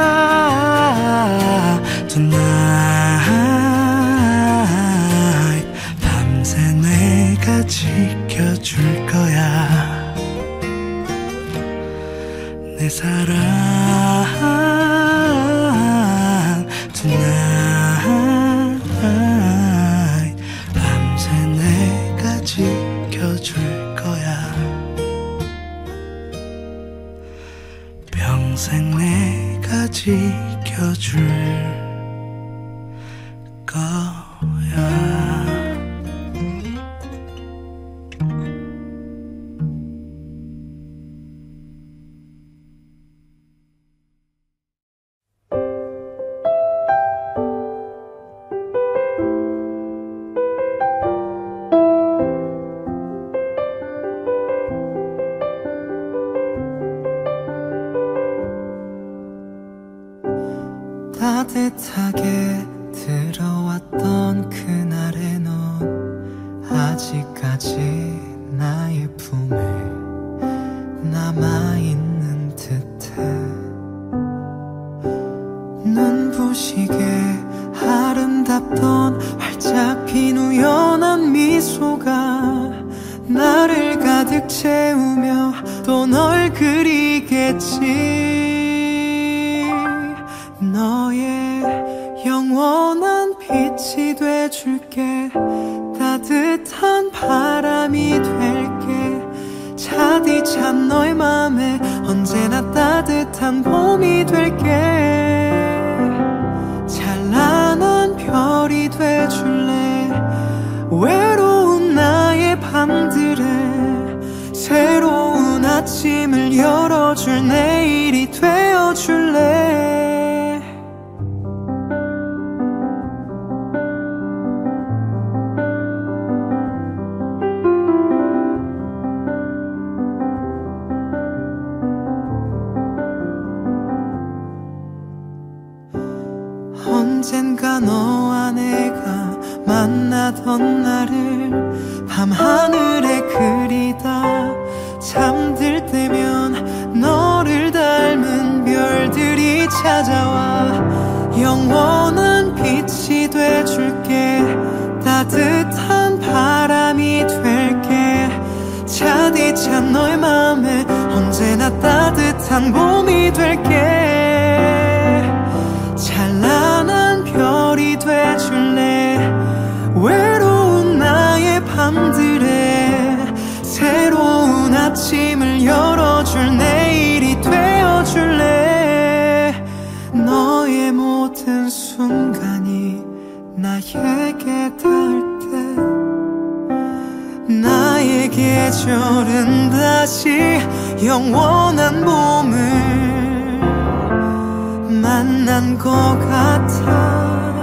tonight 밤새 내가 지켜줄 거야. 내 사랑 tonight 밤새 내가 지켜줄 거야. 평생 내가 지켜줄 거야. 따뜻하게 들어왔던 그날의 넌 아직까지 나의 품에 남아있는 듯해. 눈부시게 아름답던 활짝 핀 우연한 미소가 나를 가득 채우며 또 널 그리겠지. 너의 영원한 빛이 돼줄게. 따뜻한 바람이 될게. 차디찬 너의 맘에 언제나 따뜻한 봄이 될게. 찬란한 별이 돼줄래. 외로운 나의 밤들에 새로운 아침을 열어줄 내일이 되어줄래. 언젠가 너와 내가 만나던 날을 밤하늘에 그리다 잠들 때면 너를 닮은 별들이 찾아와 영원한 빛이 돼줄게. 따뜻한 바람이 될게. 차디찬 너의 맘에 언제나 따뜻한 봄이 될게. 찬란한 별이 돼줄래. 외로운 나의 밤들에 새로운 아침을 열어줄 내일이 되어줄래. 너의 모든 순간이 나에게 닿을 때 나의 계절은 다시 영원한 봄을 만난 것 같아.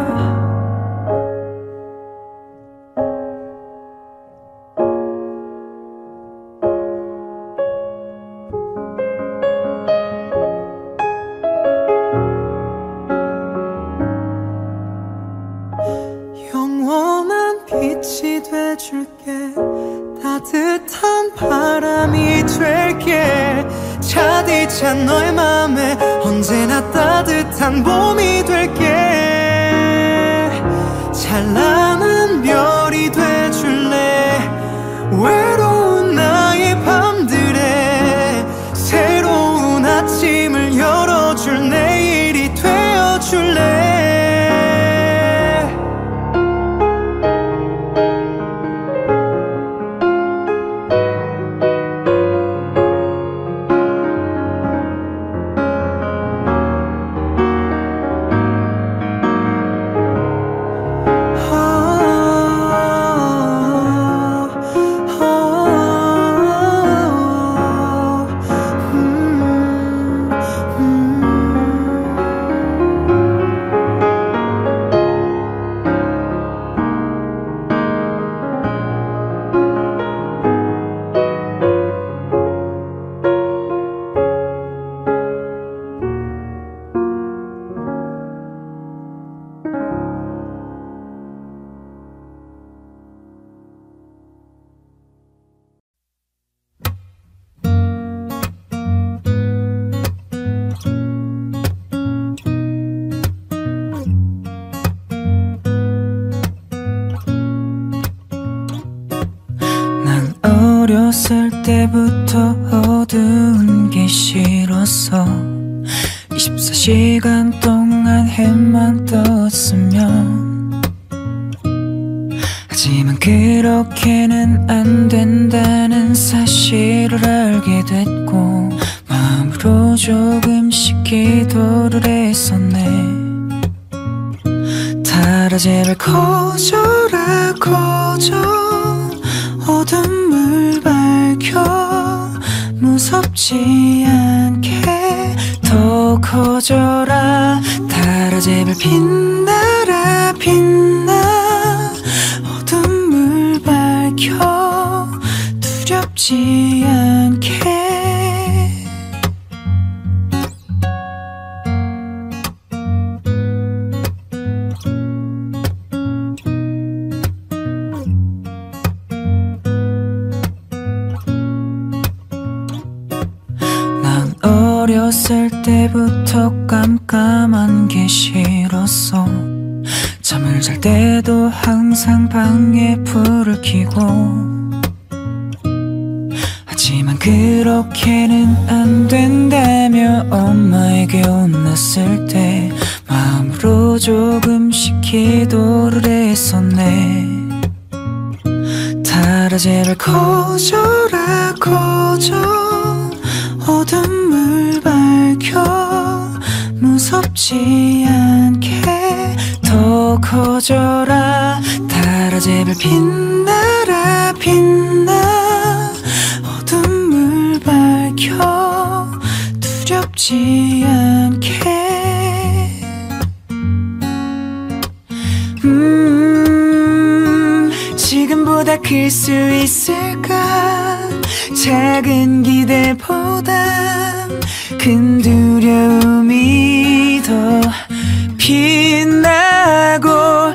영원한 빛이 돼줄게. 따뜻한 바람이 될게. 차디찬 너의 맘에 언제나 따뜻한 봄이 될게. 찬란한 별이 돼줄게. 어렸을 때부터 어두운 게 싫었어. 24시간 동안 해만 떴으면. 하지만 그렇게는 안 된다는 사실을 알게 됐고, 마음으로 조금씩 기도를 했었네. 달아 제발 커져라 커져, 어둠을 밝혀. 무섭지 않게 더 커져라. 달아 제발 빛나라 빛나, 어둠을 밝혀. 두렵지 않게. 어렸을 때부터 깜깜한 게 싫었어. 잠을 잘 때도 항상 방에 불을 켜고. 하지만 그렇게는 안 된다며 엄마에게 혼났을 때 마음으로 조금씩 기도를 했었네. 달아 제발 커져라 커져, 어둠을 밝혀. 무섭지 않게 더 커져라. 달아 제발 빛나라 빛나, 어둠을 밝혀. 두렵지 않게. 지금보다 클 수 있을까? 작은 기대보다 큰 두려움이 더 빛나고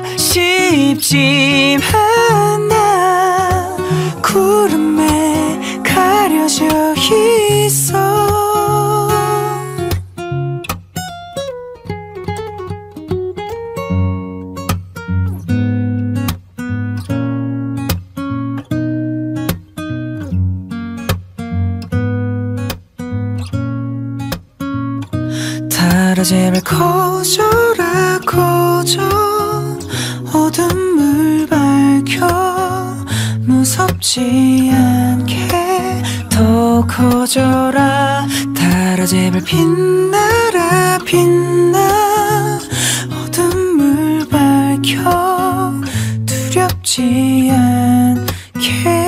싶지만 나 구름에 가려져 있어. 달아 제발 커져라 커져, 어둠을 밝혀. 무섭지 않게 더 커져라. 달아 제발 빛나라 빛나, 어둠을 밝혀. 두렵지 않게.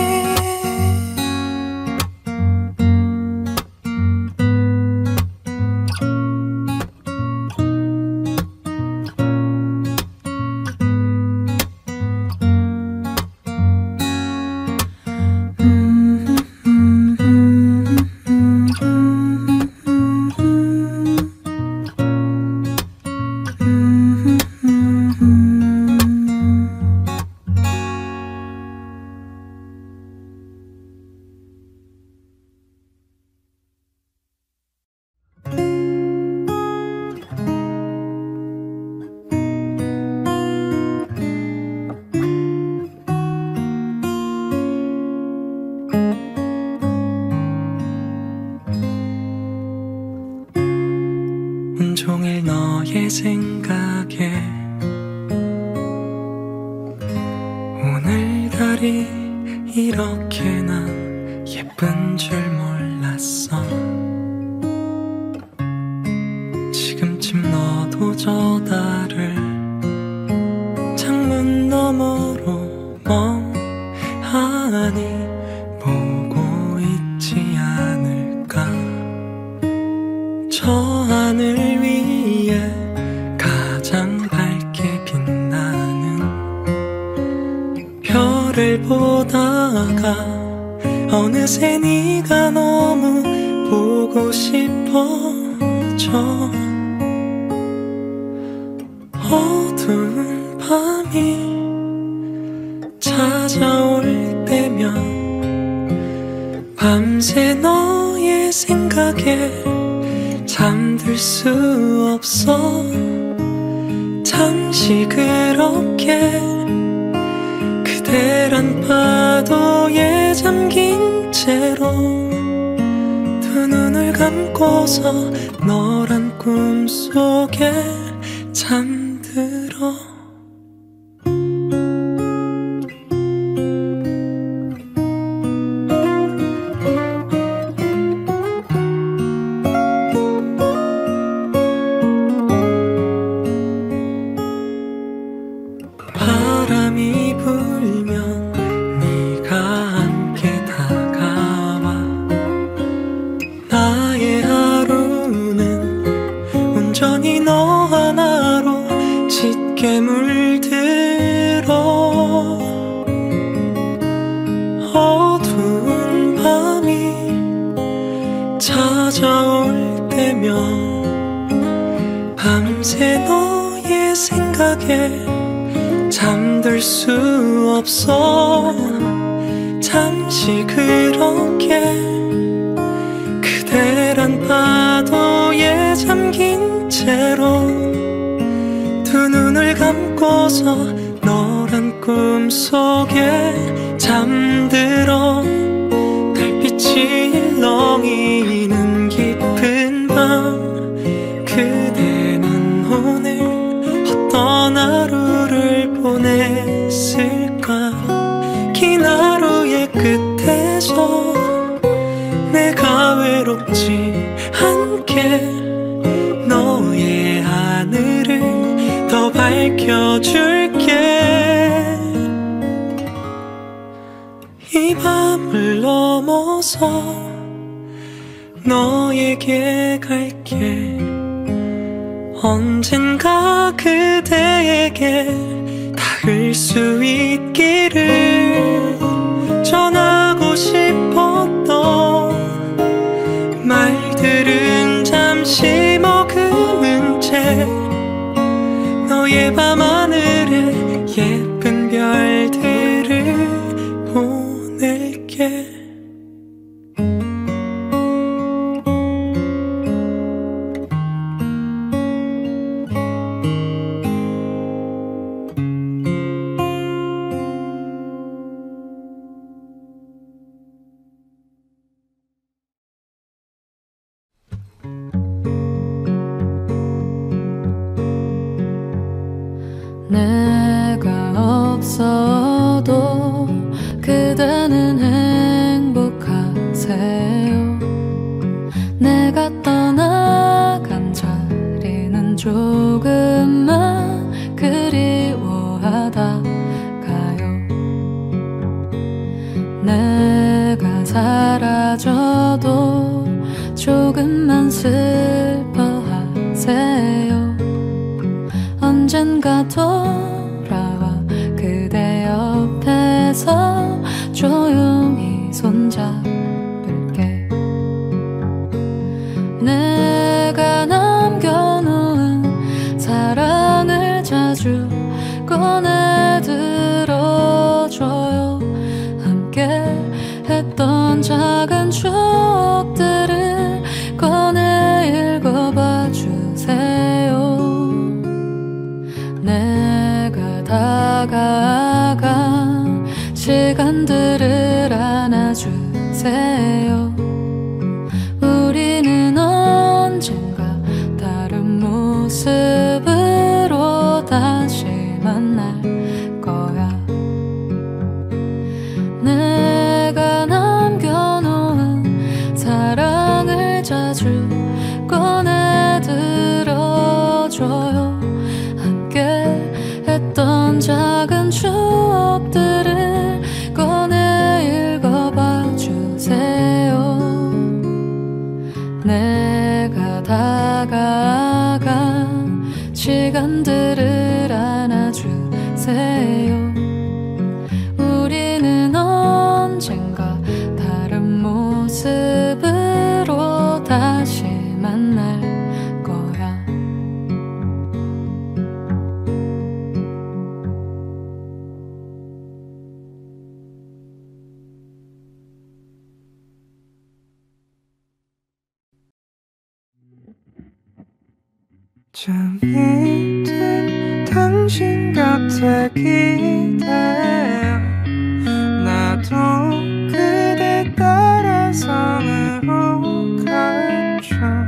온종일 너의 생각에 오늘달이 이렇게나 예쁜 줄 몰랐어. 지금쯤 너도 저 달을 창문 너머로 멍하니 보고 있지 않을까. 저 하늘 위에 가장 밝게 빛나는 별을 보다가 어느새 네가 너무 보고 싶어져. 어두운 밤이 찾아올 때면 밤새 너의 생각에 잠들 수 없어. 잠시 그렇게 그대란 파도에 잠긴 감고서 너란 꿈속에 잠들어. 바람이 불면 네가 함께 다가와. 나의 하루는 온전히 너 하나로 짙게 물들어. 어두운 밤이 찾아올 때면 밤새 너의 생각에 잠들 수 없어. 잠시 그렇게 그대란 파도에 잠긴 채로 두 눈을 감고서 너란 꿈속에 잠들어. 달빛이 일렁이는 깊은 밤, 그대는 오늘 어떤 하루를 보냈을까. 긴 하루의 끝에서 내가 외롭지 않게 너의 하늘을 더 밝혀줄게. 이 밤을 넘어서 너에게 갈게. 언젠가 그대에게 닿을 수 있기를. 전하고 싶었던 말들은 잠시 머금은 채 너의 밤하늘에 예쁜 별들을 보낼게. 내가 없어도 그대는 행복하세요. 내가 떠나간 자리는 조금만 그리워하다 가요. 내가 사라져도 조금만 슬퍼하세요. 언젠가 돌아와 그대 옆에서 조용히 손잡을게. 내가 남겨놓은 사랑을 자주 꺼내들어줘요. 함께 했던 작은 추억들을 꺼내 읽어봐 주세요. 내가 다가간 시간들을 안아주세요. 우리는 언젠가 다른 모습으로 다시 만날 거야. 내가 남겨놓은 사랑을 자주 꺼내들어줘요. 했던 작은 추억들을 꺼내 읽어봐 주세요. 내가 다가간 시간들을 안아주세요. 우리는 언젠가 다른 모습으로 다시 만날 거야. 잠이 든 당신 곁에 기대어 나도 그대 따라 산으로 가죠.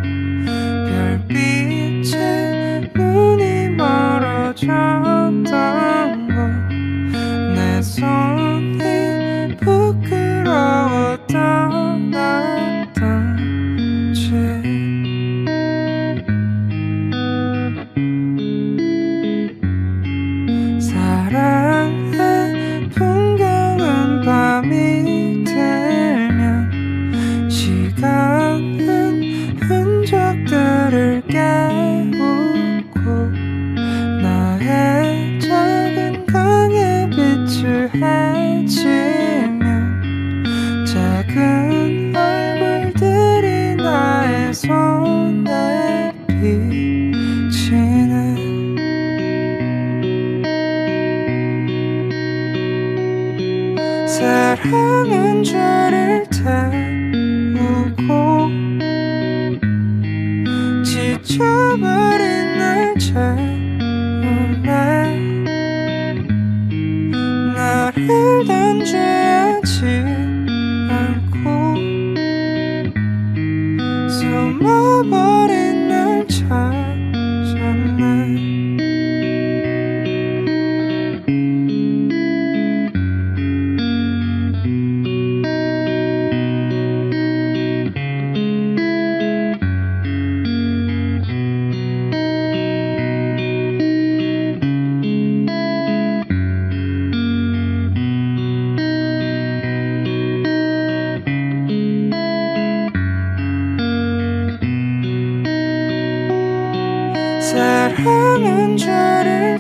사랑은 죄를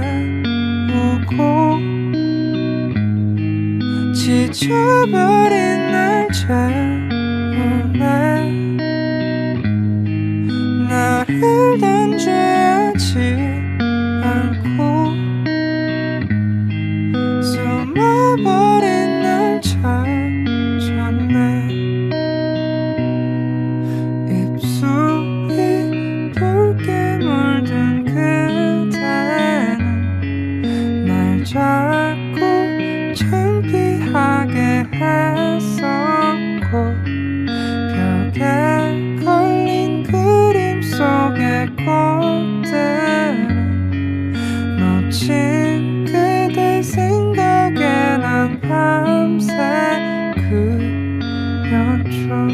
태우고 지쳐버린 날 채우네. 나를 단죄하지 않고 숨어버린 날 찾았네. 입술이 붉게 물든 그대는 날 자꾸 창피하게 했었고 벽에 걸린 그림 속의 꽃들은 놓친 그대 생각에 난 밤새 그렸죠.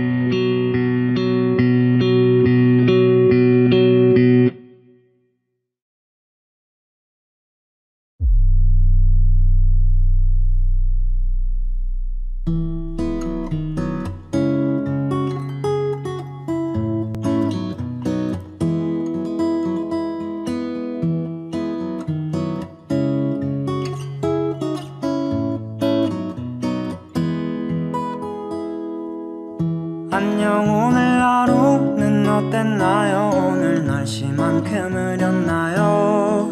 안녕, 오늘 하루는 어땠나요? 오늘 날씨만큼 흐렸나요?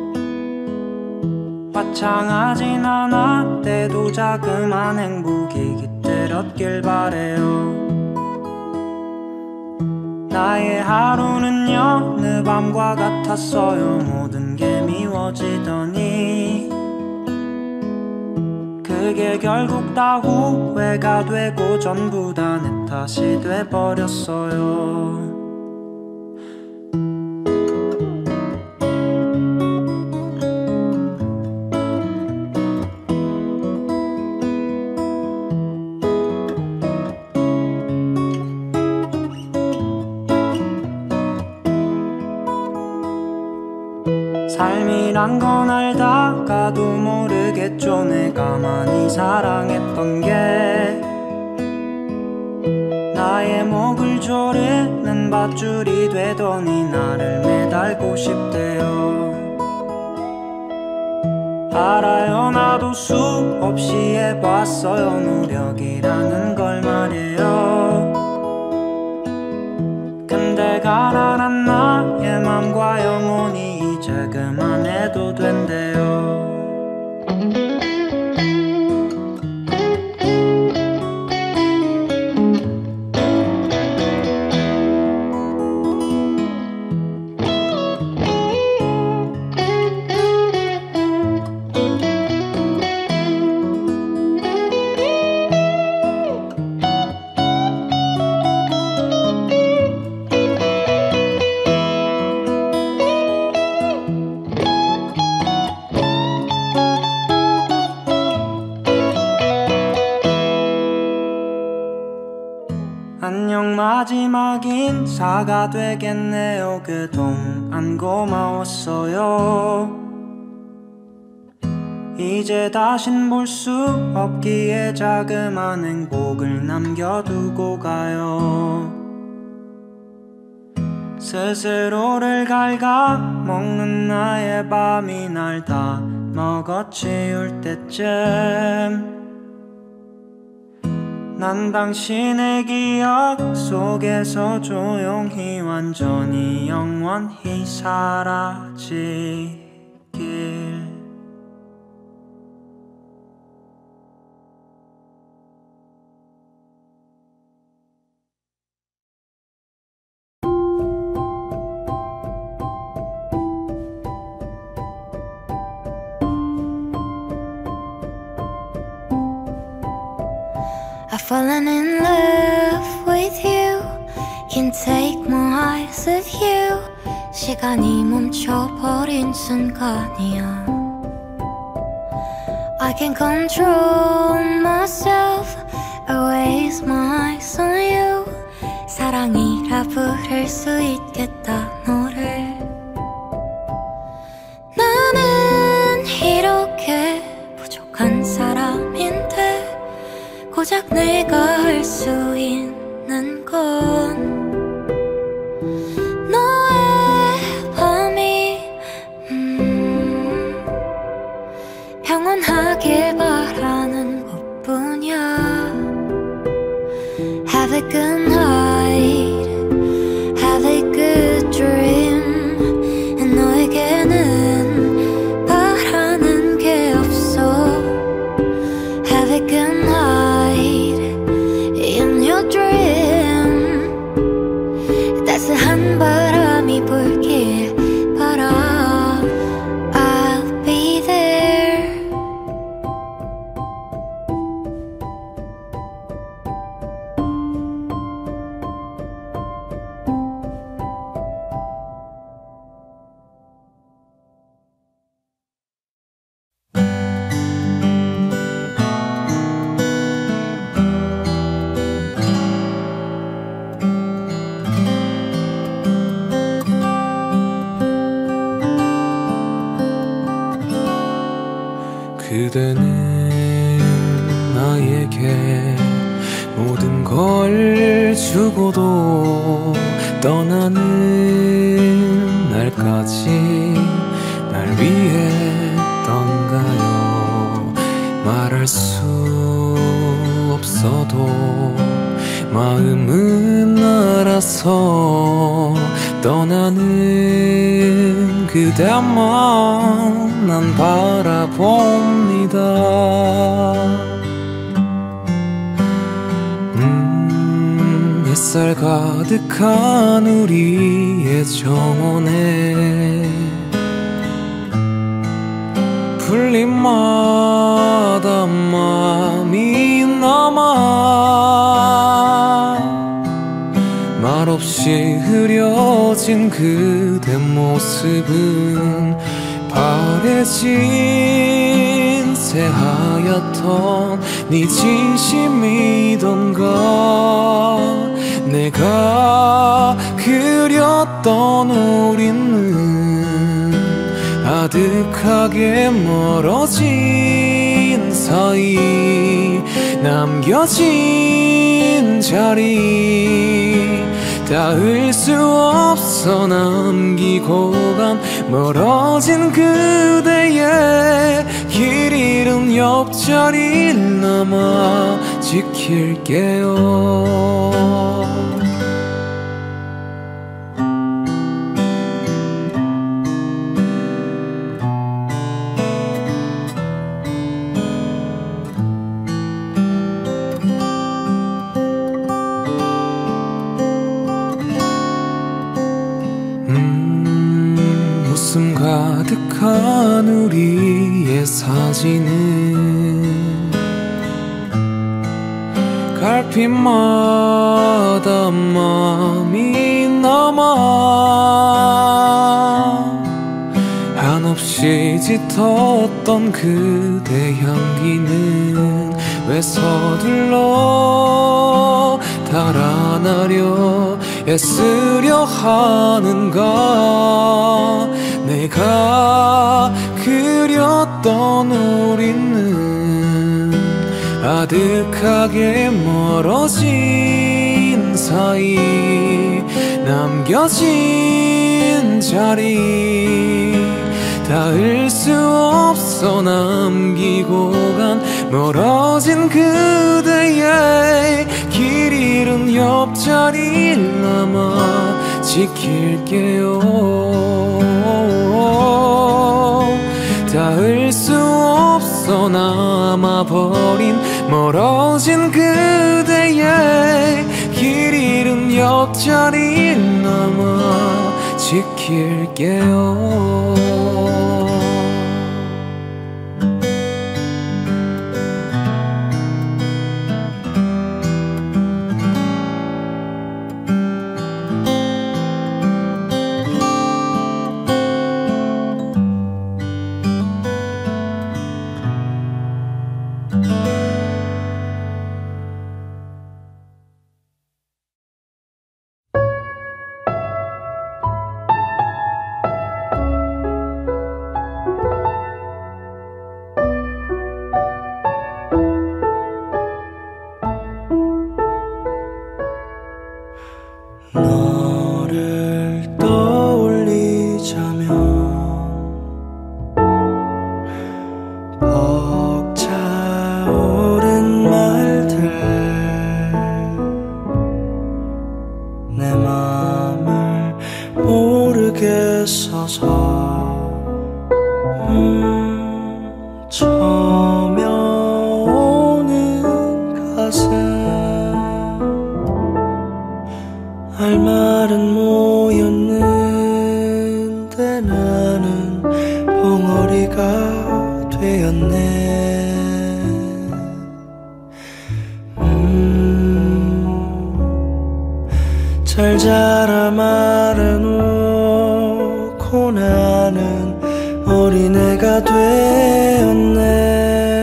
화창하진 않았대도 자그만 행복이 깃들었길 바래요. 나의 하루는 여느 밤과 같았어요. 모든 게 미워지더니 그게 결국 다 후회가 되고 전부 다 내 탓이 돼버렸어요. 삶이란 건 알다가도 모르겠죠. 내가 많이 사랑했던 게 나의 목을 조르는 밧줄이 되더니 나를 매달고 싶대요. 알아요, 나도 수없이 해봤어요. 노력이라는 걸 말이에요. 근데 가난한 나의 맘과 영혼이 이제 그만해도 된대요. 안녕, 마지막 인사가 되겠네요. 그동안 고마웠어요. 이제 다신 볼 수 없기에 자그만 행복을 남겨두고 가요. 스스로를 갉아먹는 나의 밤이 날 다 먹어치울 때쯤 난 당신의 기억 속에서 조용히 완전히 영원히 사라지길. I've fallen in love with you. Can't take my eyes off you. 시간이 멈춰버린 순간이야. I can control myself. Always my eyes on you. 사랑이라 부를 수 있겠다 너를. 나는 이렇게 부족한 사람인데 고작 내가 할 수 있는 건 너의 걸 주고도 떠나는 날까지 날 위했던가요. 말할 수 없어도 마음은 알아서 떠나는 그대만 난 바라봅니다. 햇살 가득한 우리의 정원에 풀잎마다 맘이 남아 말없이 흐려진 그대 모습은 바래진 새하얗던 네 진심이던가. 내가 그렸던 우리는 아득하게 멀어진 사이 남겨진 자리 닿을 수 없어 남기고 간 멀어진 그대의 길 잃은 옆자리를 남아 지킬게요. 웃음 가득한 우리의 사진은 갈피마다 맘이 남아 한없이 짙었던 그대 향기는 왜 서둘러 달아나려 애쓰려 하는가. 내가 그렸던 우리는 아득하게 멀어진 사이 남겨진 자리 닿을 수 없어 남기고 간 멀어진 그대의 길 잃은 옆자리를 남아 지킬게요. 닿을 수 없어 남아버린 멀어진 그대의 길 잃은 옆자리를 남아 지킬게요. 너를 떠올리자면 벅차오른 말들 내 맘을 모르겠어서 처며오는 가슴 할 말은 모였는데 나는 벙어리가 되었네. 잘 자라 말아놓고 나는 어린애가 되었네.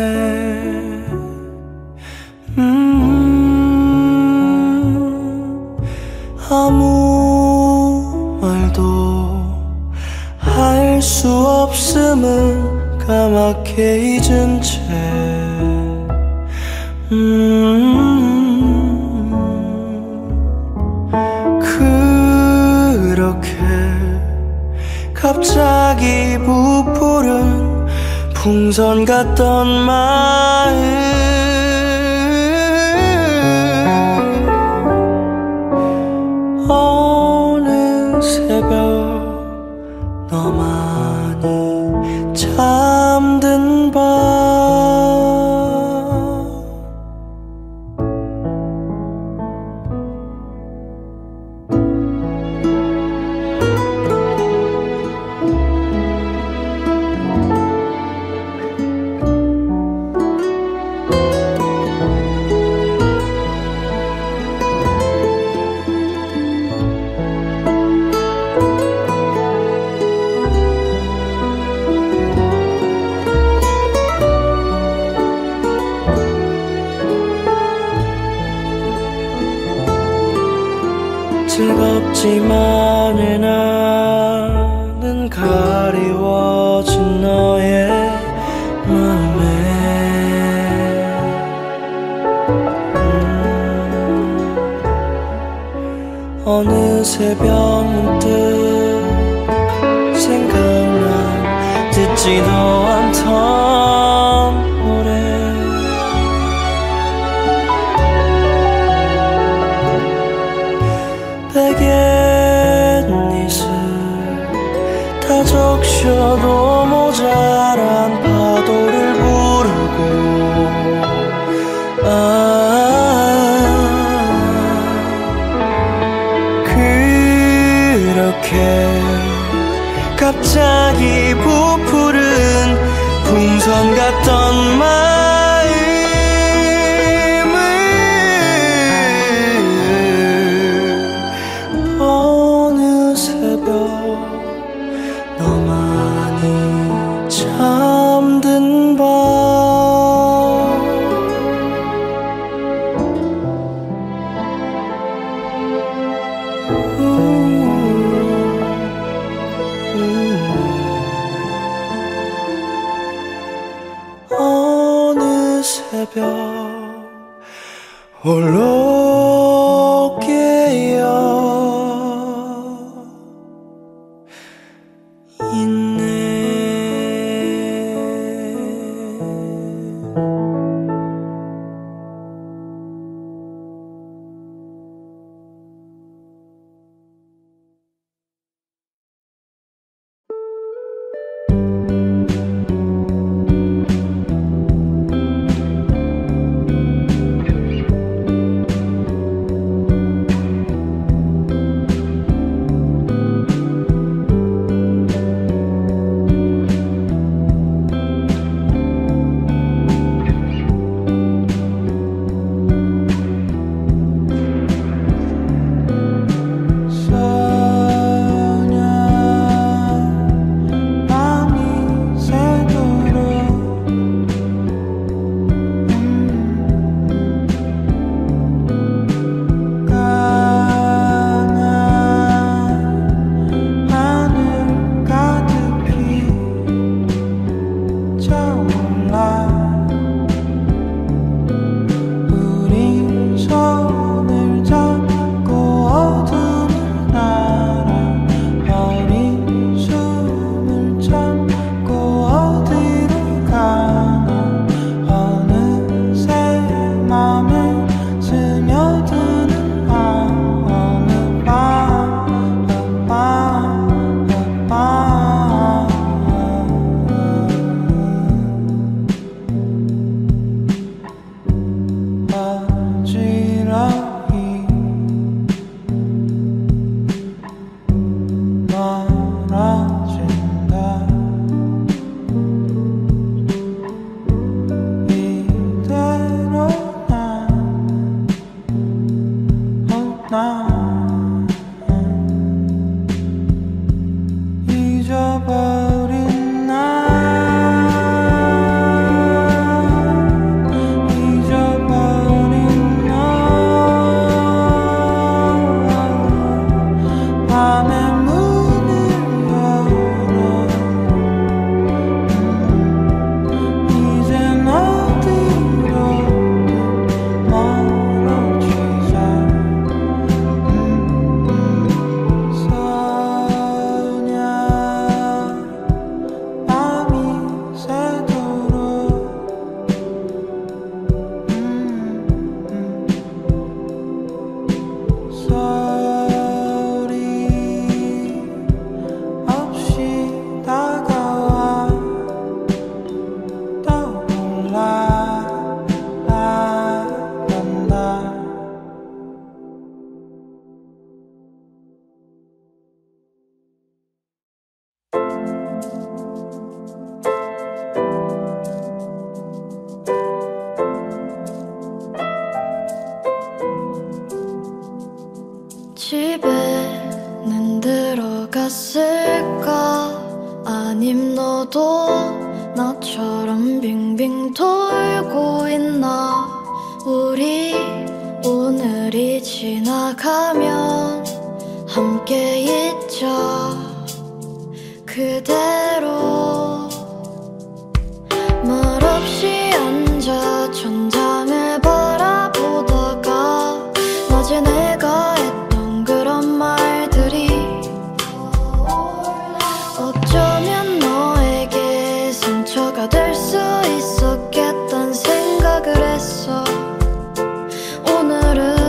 아무 말도 할 수 없음은 까맣게 잊은 채 풍선 같던 마음 어느 새벽 너만이 잠든 밤 즐겁지만은 나는 가리워진 너의 마음에 어느 새벽 문득 생각나 듣지도 않던 노래 베갯잇을 다 적셔도 모자란 파도를 부르고 그렇게 갑자기 부풀은 풍선 같던 마음을 어느 새벽 너만이 잠든 밤 어느 새벽 홀로 깨어 집에는 들어갔을까? 아님 너도 나처럼 빙빙 돌고 있나? 우리 오늘이 지나가면 함께 있자. 그대로 말없이 앉아 천장을 바라보다가 낮에 내가 했던 그런 말들이 어쩌면 너에게 상처가 될 수 있었겠단 생각을 했어. 오늘은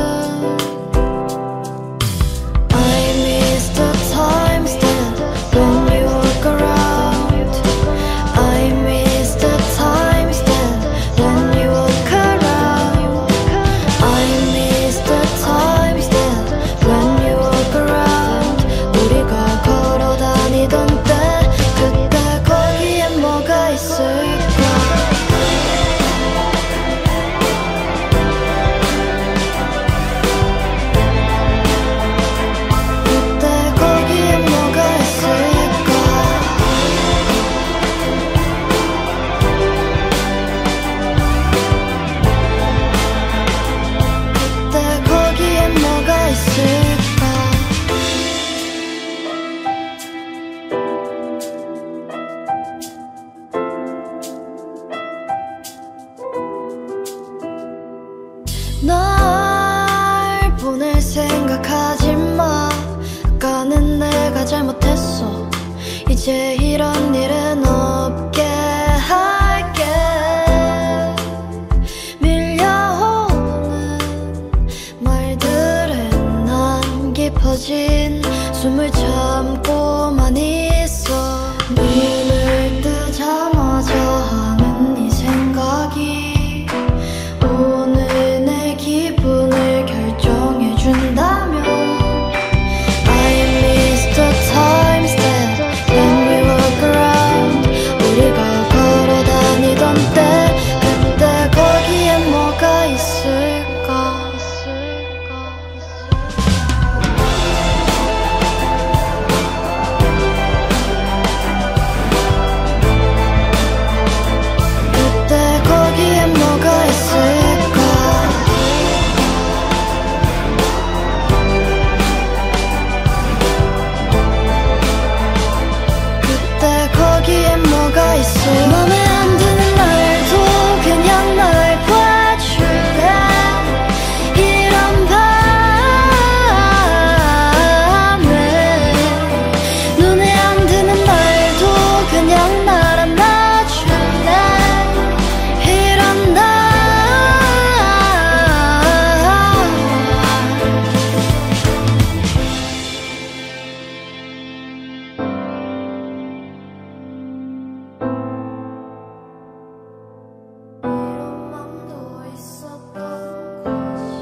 I miss the times that when you walk around. I miss the times that when you walk around. I miss the times that when you walk around. 우리가 걸어 다니던 때 그때 거기엔 뭐가 있을까? 날 보낼 생각하지 마. 아까는 내가 잘못했어. 이제 이런 일은 없게 할게. 밀려오는 말들에 난 깊어진 숨을 참고만 있어. 눈을 뜨자마자 하는 이 생각이 오늘 내 기분을 결정해준다면 I miss the times that when we walk around. 우리가 걸어 다니던 때 그때 거기엔 뭐가 있을까? 그때 거기엔 뭐가 있을까? 그때 거기엔 뭐가 있을까? 맘에 안 드는 말도 그냥 날 봐줄래? 이런 밤에 눈에 안 드는 말도 그냥 날 안아줄래? 이런 날 이런 맘도 있었던 거지.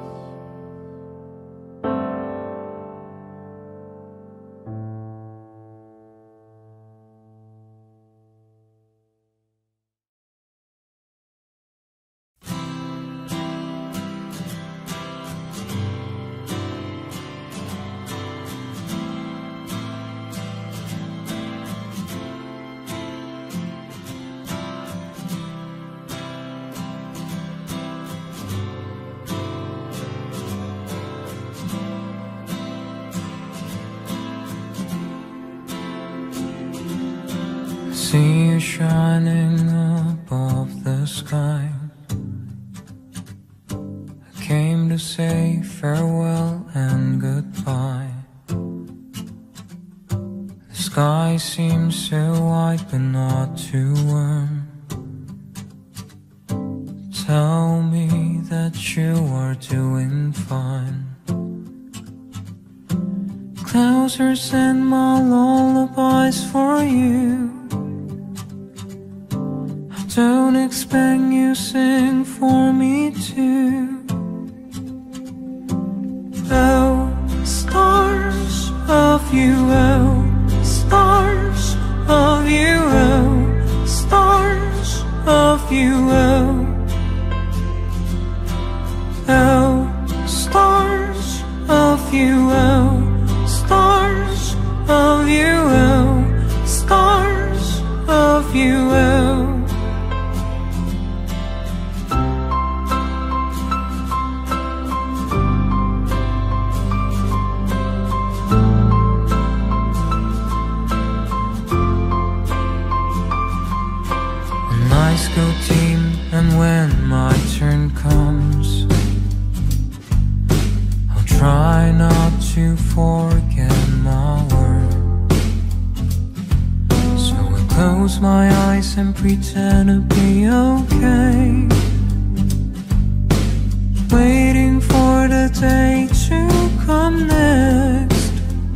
See you shining above the sky. I came to say farewell and goodbye. The sky seems so white but not too warm. Tell me that you are doing fine. Clouds are send my lullabies for you. Don't expect you sing for me too. Oh, stars of you, oh, stars of you, oh, stars of you, oh. Oh, stars of of you, oh, stars of you, oh, stars of you, oh. Nights go dim, and when my turn comes, I'll try not to forget my word. So I close my eyes and pretend to be okay, waiting for the day to come next.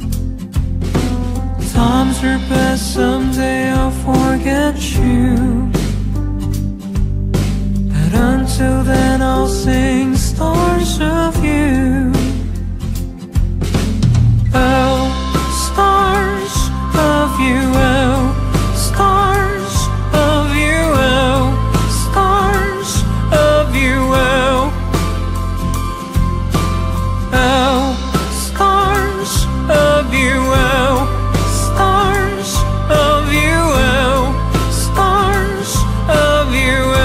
Times are best, someday I'll forget you. Until then I'll sing stars of you. Oh, stars of you, oh, stars of you, oh, stars of you, oh. Oh, stars of you, oh, stars of you, oh, stars of you, oh.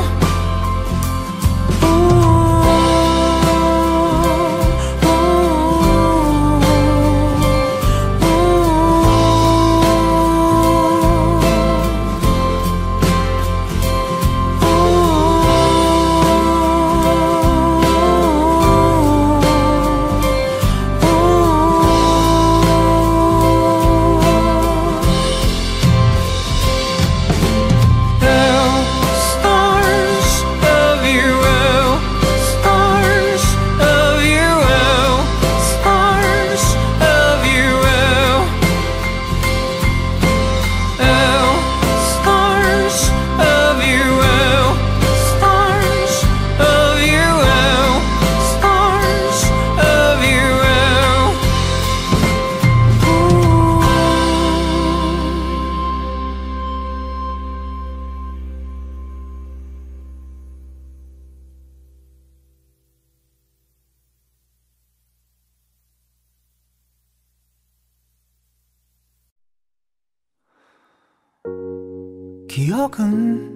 기억은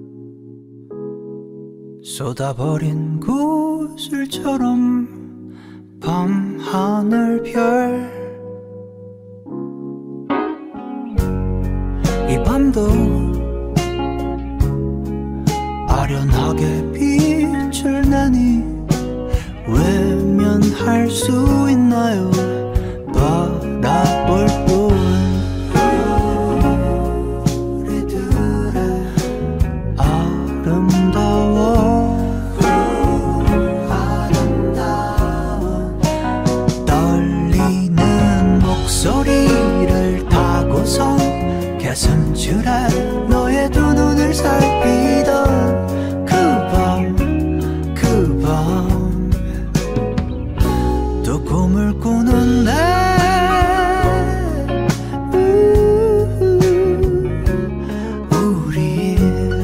쏟아버린 구슬처럼 밤하늘별 이 밤도 아련하게 빛을 내니 외면할 수 있나요? 바라볼 뿐 소리를 타고선 개슴줄에 너의 두 눈을 살피던 그 밤 또 꿈을 꾸는데 우린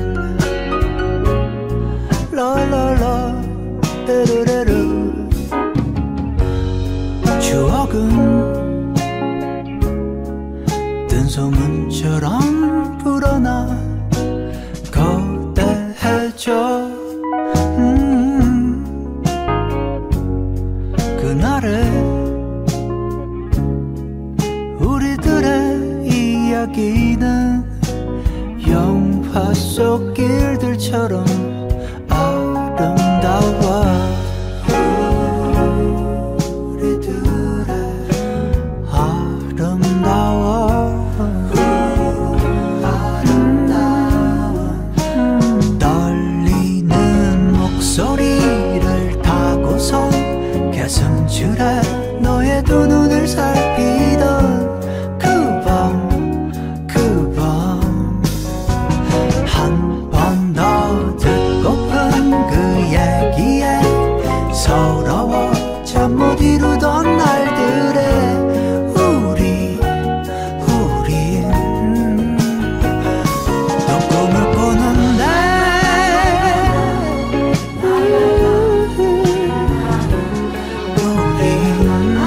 라라라 에르레르 추억은 소문처럼 불어나 거대해져 그날의 우리들의 이야기는 영화 속 길들처럼 아름다워 소리를 타고선 개슴줄에 너의 두 눈을 살피던 그 밤 한 번 더 듣고픈 그 얘기에 서러워 잠 못 이루던 날들에 우린 또 꿈을 꾸는데 우린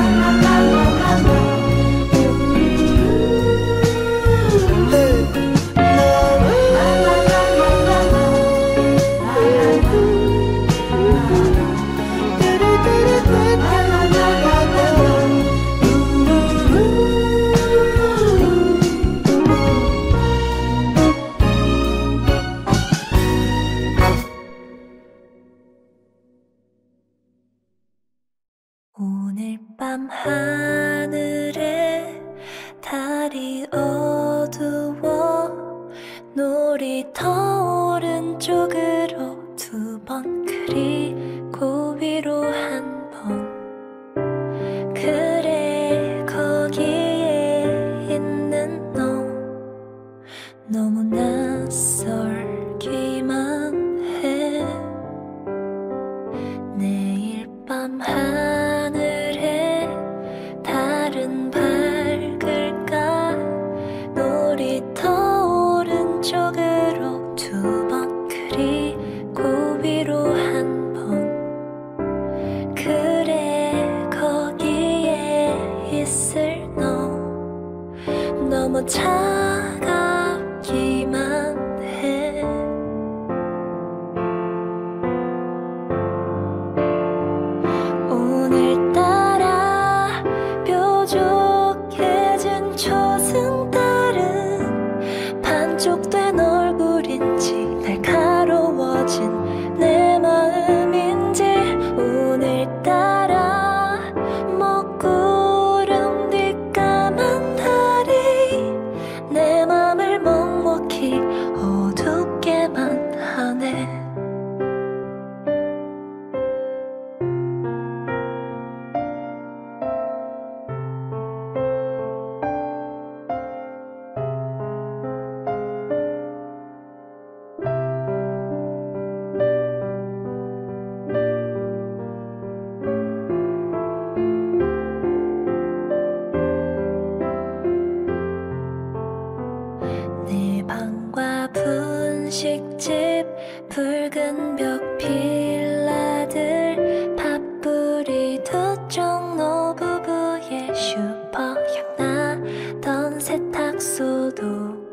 오늘 밤 하늘에 달이 어두워 놀이터 오른쪽으로 2번 그리고 위로 1번 그래 거기에 있는 너 너무 낯설기만 해 내일 밤 하늘에 달은 밝을까 놀이터 오른쪽으로 2번 그리고 위로 1번 그래 거기에 있을 너 너무 차갑기만 해 오늘따라 뾰족해진 초승달은 반쪽된 얼굴인지 날카로워진 내 마음인지 오늘따라 먹구름 뒷까만 달이 내 맘을 먹먹히 어둡게만 하네 내 방과 분식집 붉은 벽 빌라들 팥뿌리 두쪽 노부부의 슈퍼 향나던 세탁소도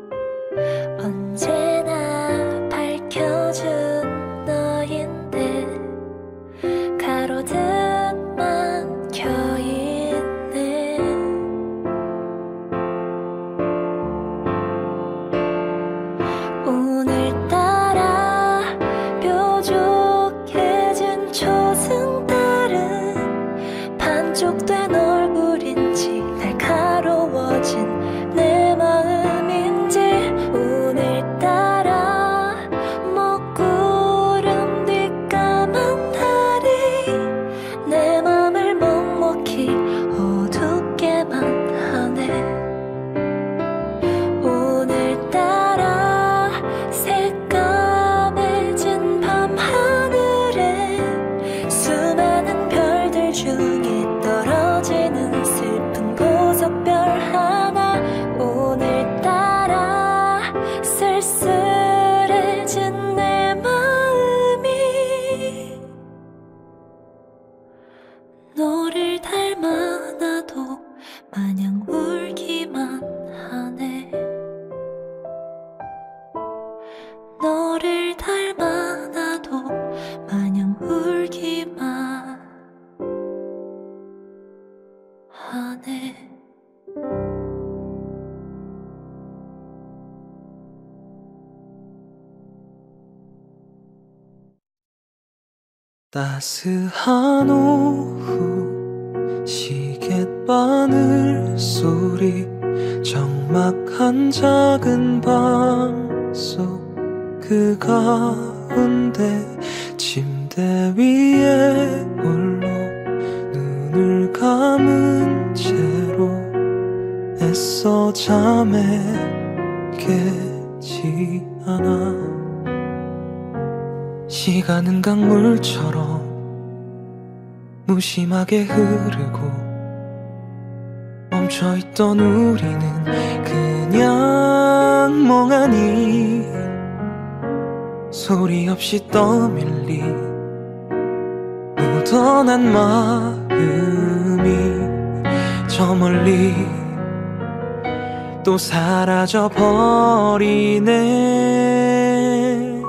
언제나 밝혀준 너인데 가로등만 켜있네 오늘따라 뾰족해진 초승달은 반쪽된 얼굴인지 날카로워진 내 마음인지 오늘따라 먹구름 뒷까만 달이 내 맘을 먹먹히 어둡게만 하네 오늘따라 새까매진 밤하늘에 수많은 별들 중에 떨어지는 슬픈 보석별 하나 오늘따라 쓸쓸해진 내 마음이 너를 닮아 나도 마냥 울기만 하네 너를 닮아 나도 마냥 울기만 하네 따스한 오후 시갯바늘 소리 적막한 작은 방 속 그 가운데 침대 위에 홀로 눈을 감은 채로 애써 잠에 깨지 않아 시간은 강물처럼 무심하게 흐르고 멈춰있던 우리는 그냥 멍하니 소리 없이 떠밀리 묻어난 마음이 저 멀리 또 사라져 버리네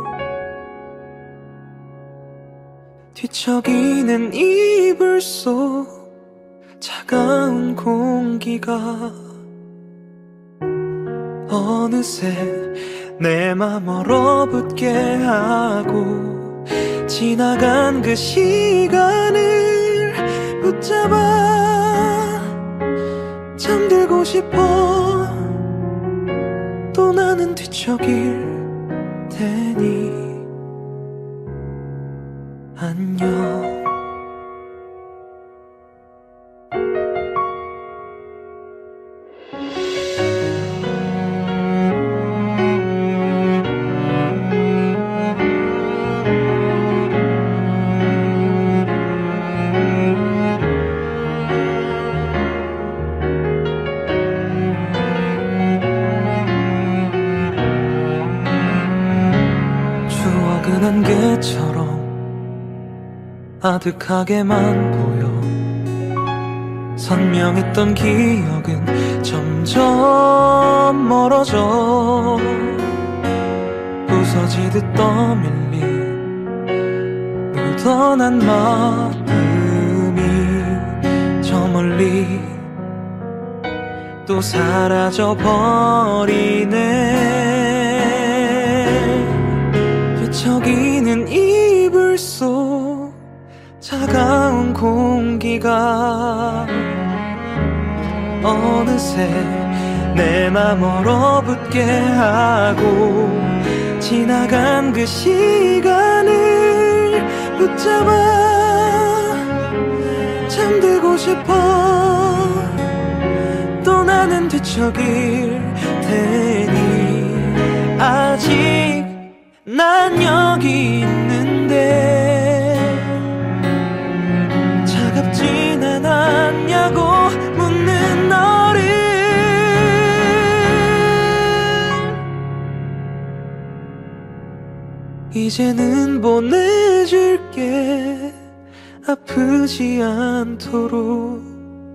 뒤척이는 이불 속 차가운 공기가 어느새 내 맘 얼어붙게 하고 지나간 그 시간을 붙잡아 잠들고 싶어. 또 나는 뒤척일 테니 안녕. 안개처럼 아득하게만 보여. 선명했던 기억은 점점 멀어져. 부서지듯 떠밀린 묻어난 마음이 저 멀리 또 사라져버리네. 뒤척이는 이불 속 차가운 공기가 어느새 내 맘 얼어붙게 하고. 지나간 그 시간을 붙잡아 잠들고 싶어. 또 나는 뒤척일 테니 아직 난 여기 있는데 차갑진 않았냐고 묻는 너를 이제는 보내줄게. 아프지 않도록.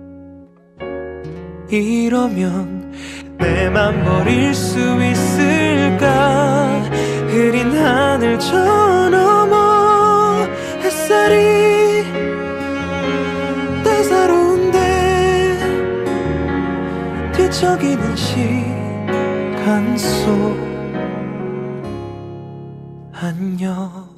이러면 내 맘 버릴 수 있을까. 흐린 하늘 저 너머 햇살이 따사로운데 뒤척이는 시간 속 안녕.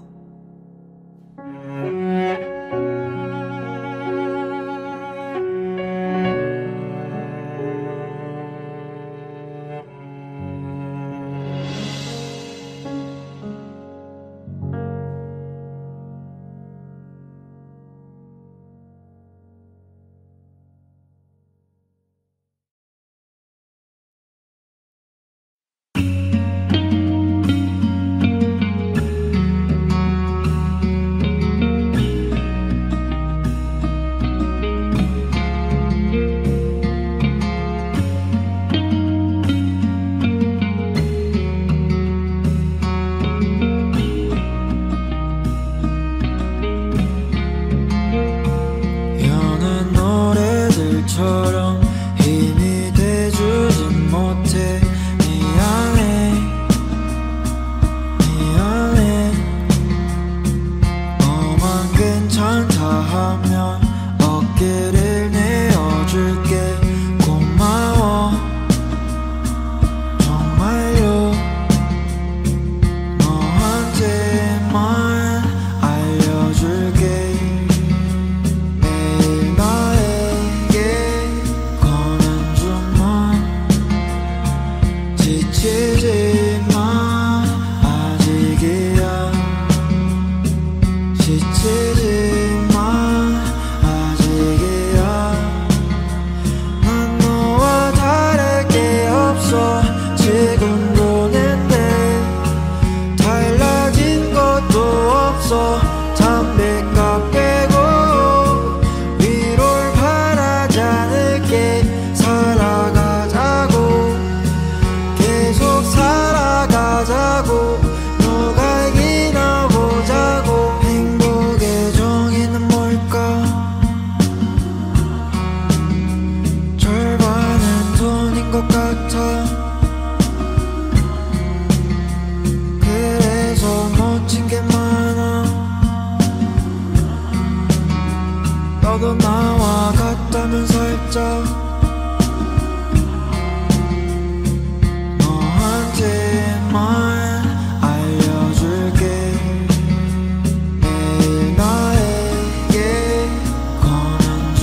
너도 나와 같다면 살짝 너한테만 알려줄게. 매일 나에게 거는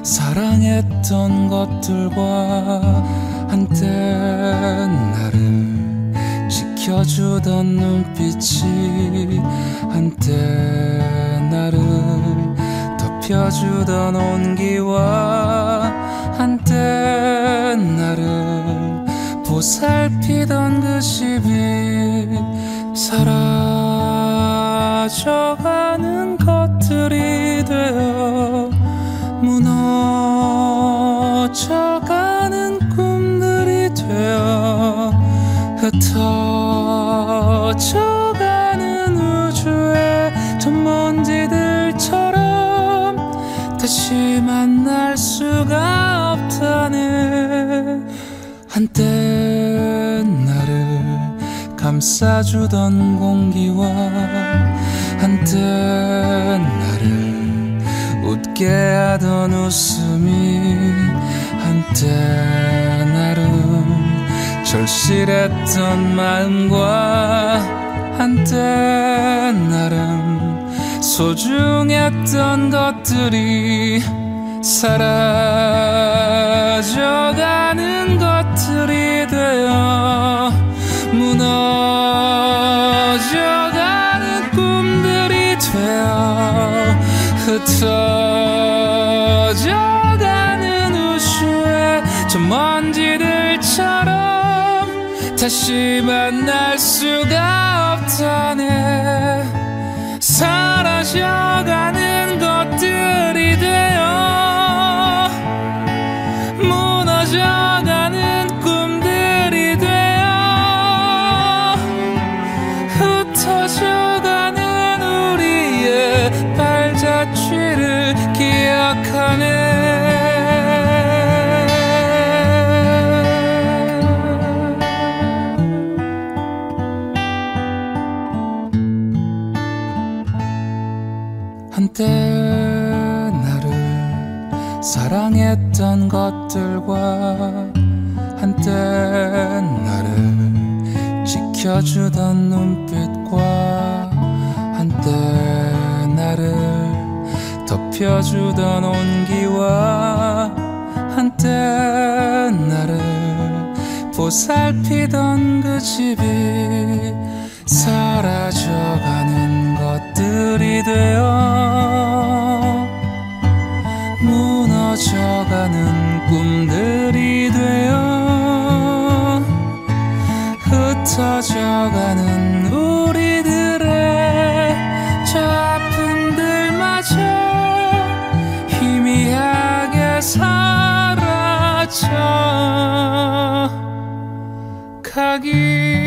사랑했던 것들과 한때 나를 지켜주던 눈빛이 한때 나를 덮여주던 온기와 한때 나를 보살피던 그 집이 사라져가는 것들이 되어 무너져가는 꿈들이 되어 흩어져가는 우주의 저 먼지들처럼 다시 만날 수가 없다네. 한때 나를 감싸주던 공기와 한때 나를 웃게 하던 웃음이 한때 나름 절실했던 마음과 한때 나름 소중했던 것들이 사라져가는 것들이 되어 무너져가는 꿈들이 되어 흩어져가는 우주의 저 먼지들처럼 다시 만날 수가 없다네. 사라져가는 것들이 되어 무너져가는 꿈들이 되어 흩어져가는 우리의 발자취를 기억하네. 한때 나를 사랑했던 것들과 한때 나를 지켜주던 눈빛과 한때 나를 덮여주던 온기와 한때 나를 보살피던 그 집이 사라져가는 것들이 되어 무너져가는 꿈들이 되어 흩어져가는 우리들의 저 아픔들마저 희미하게 사라져 가기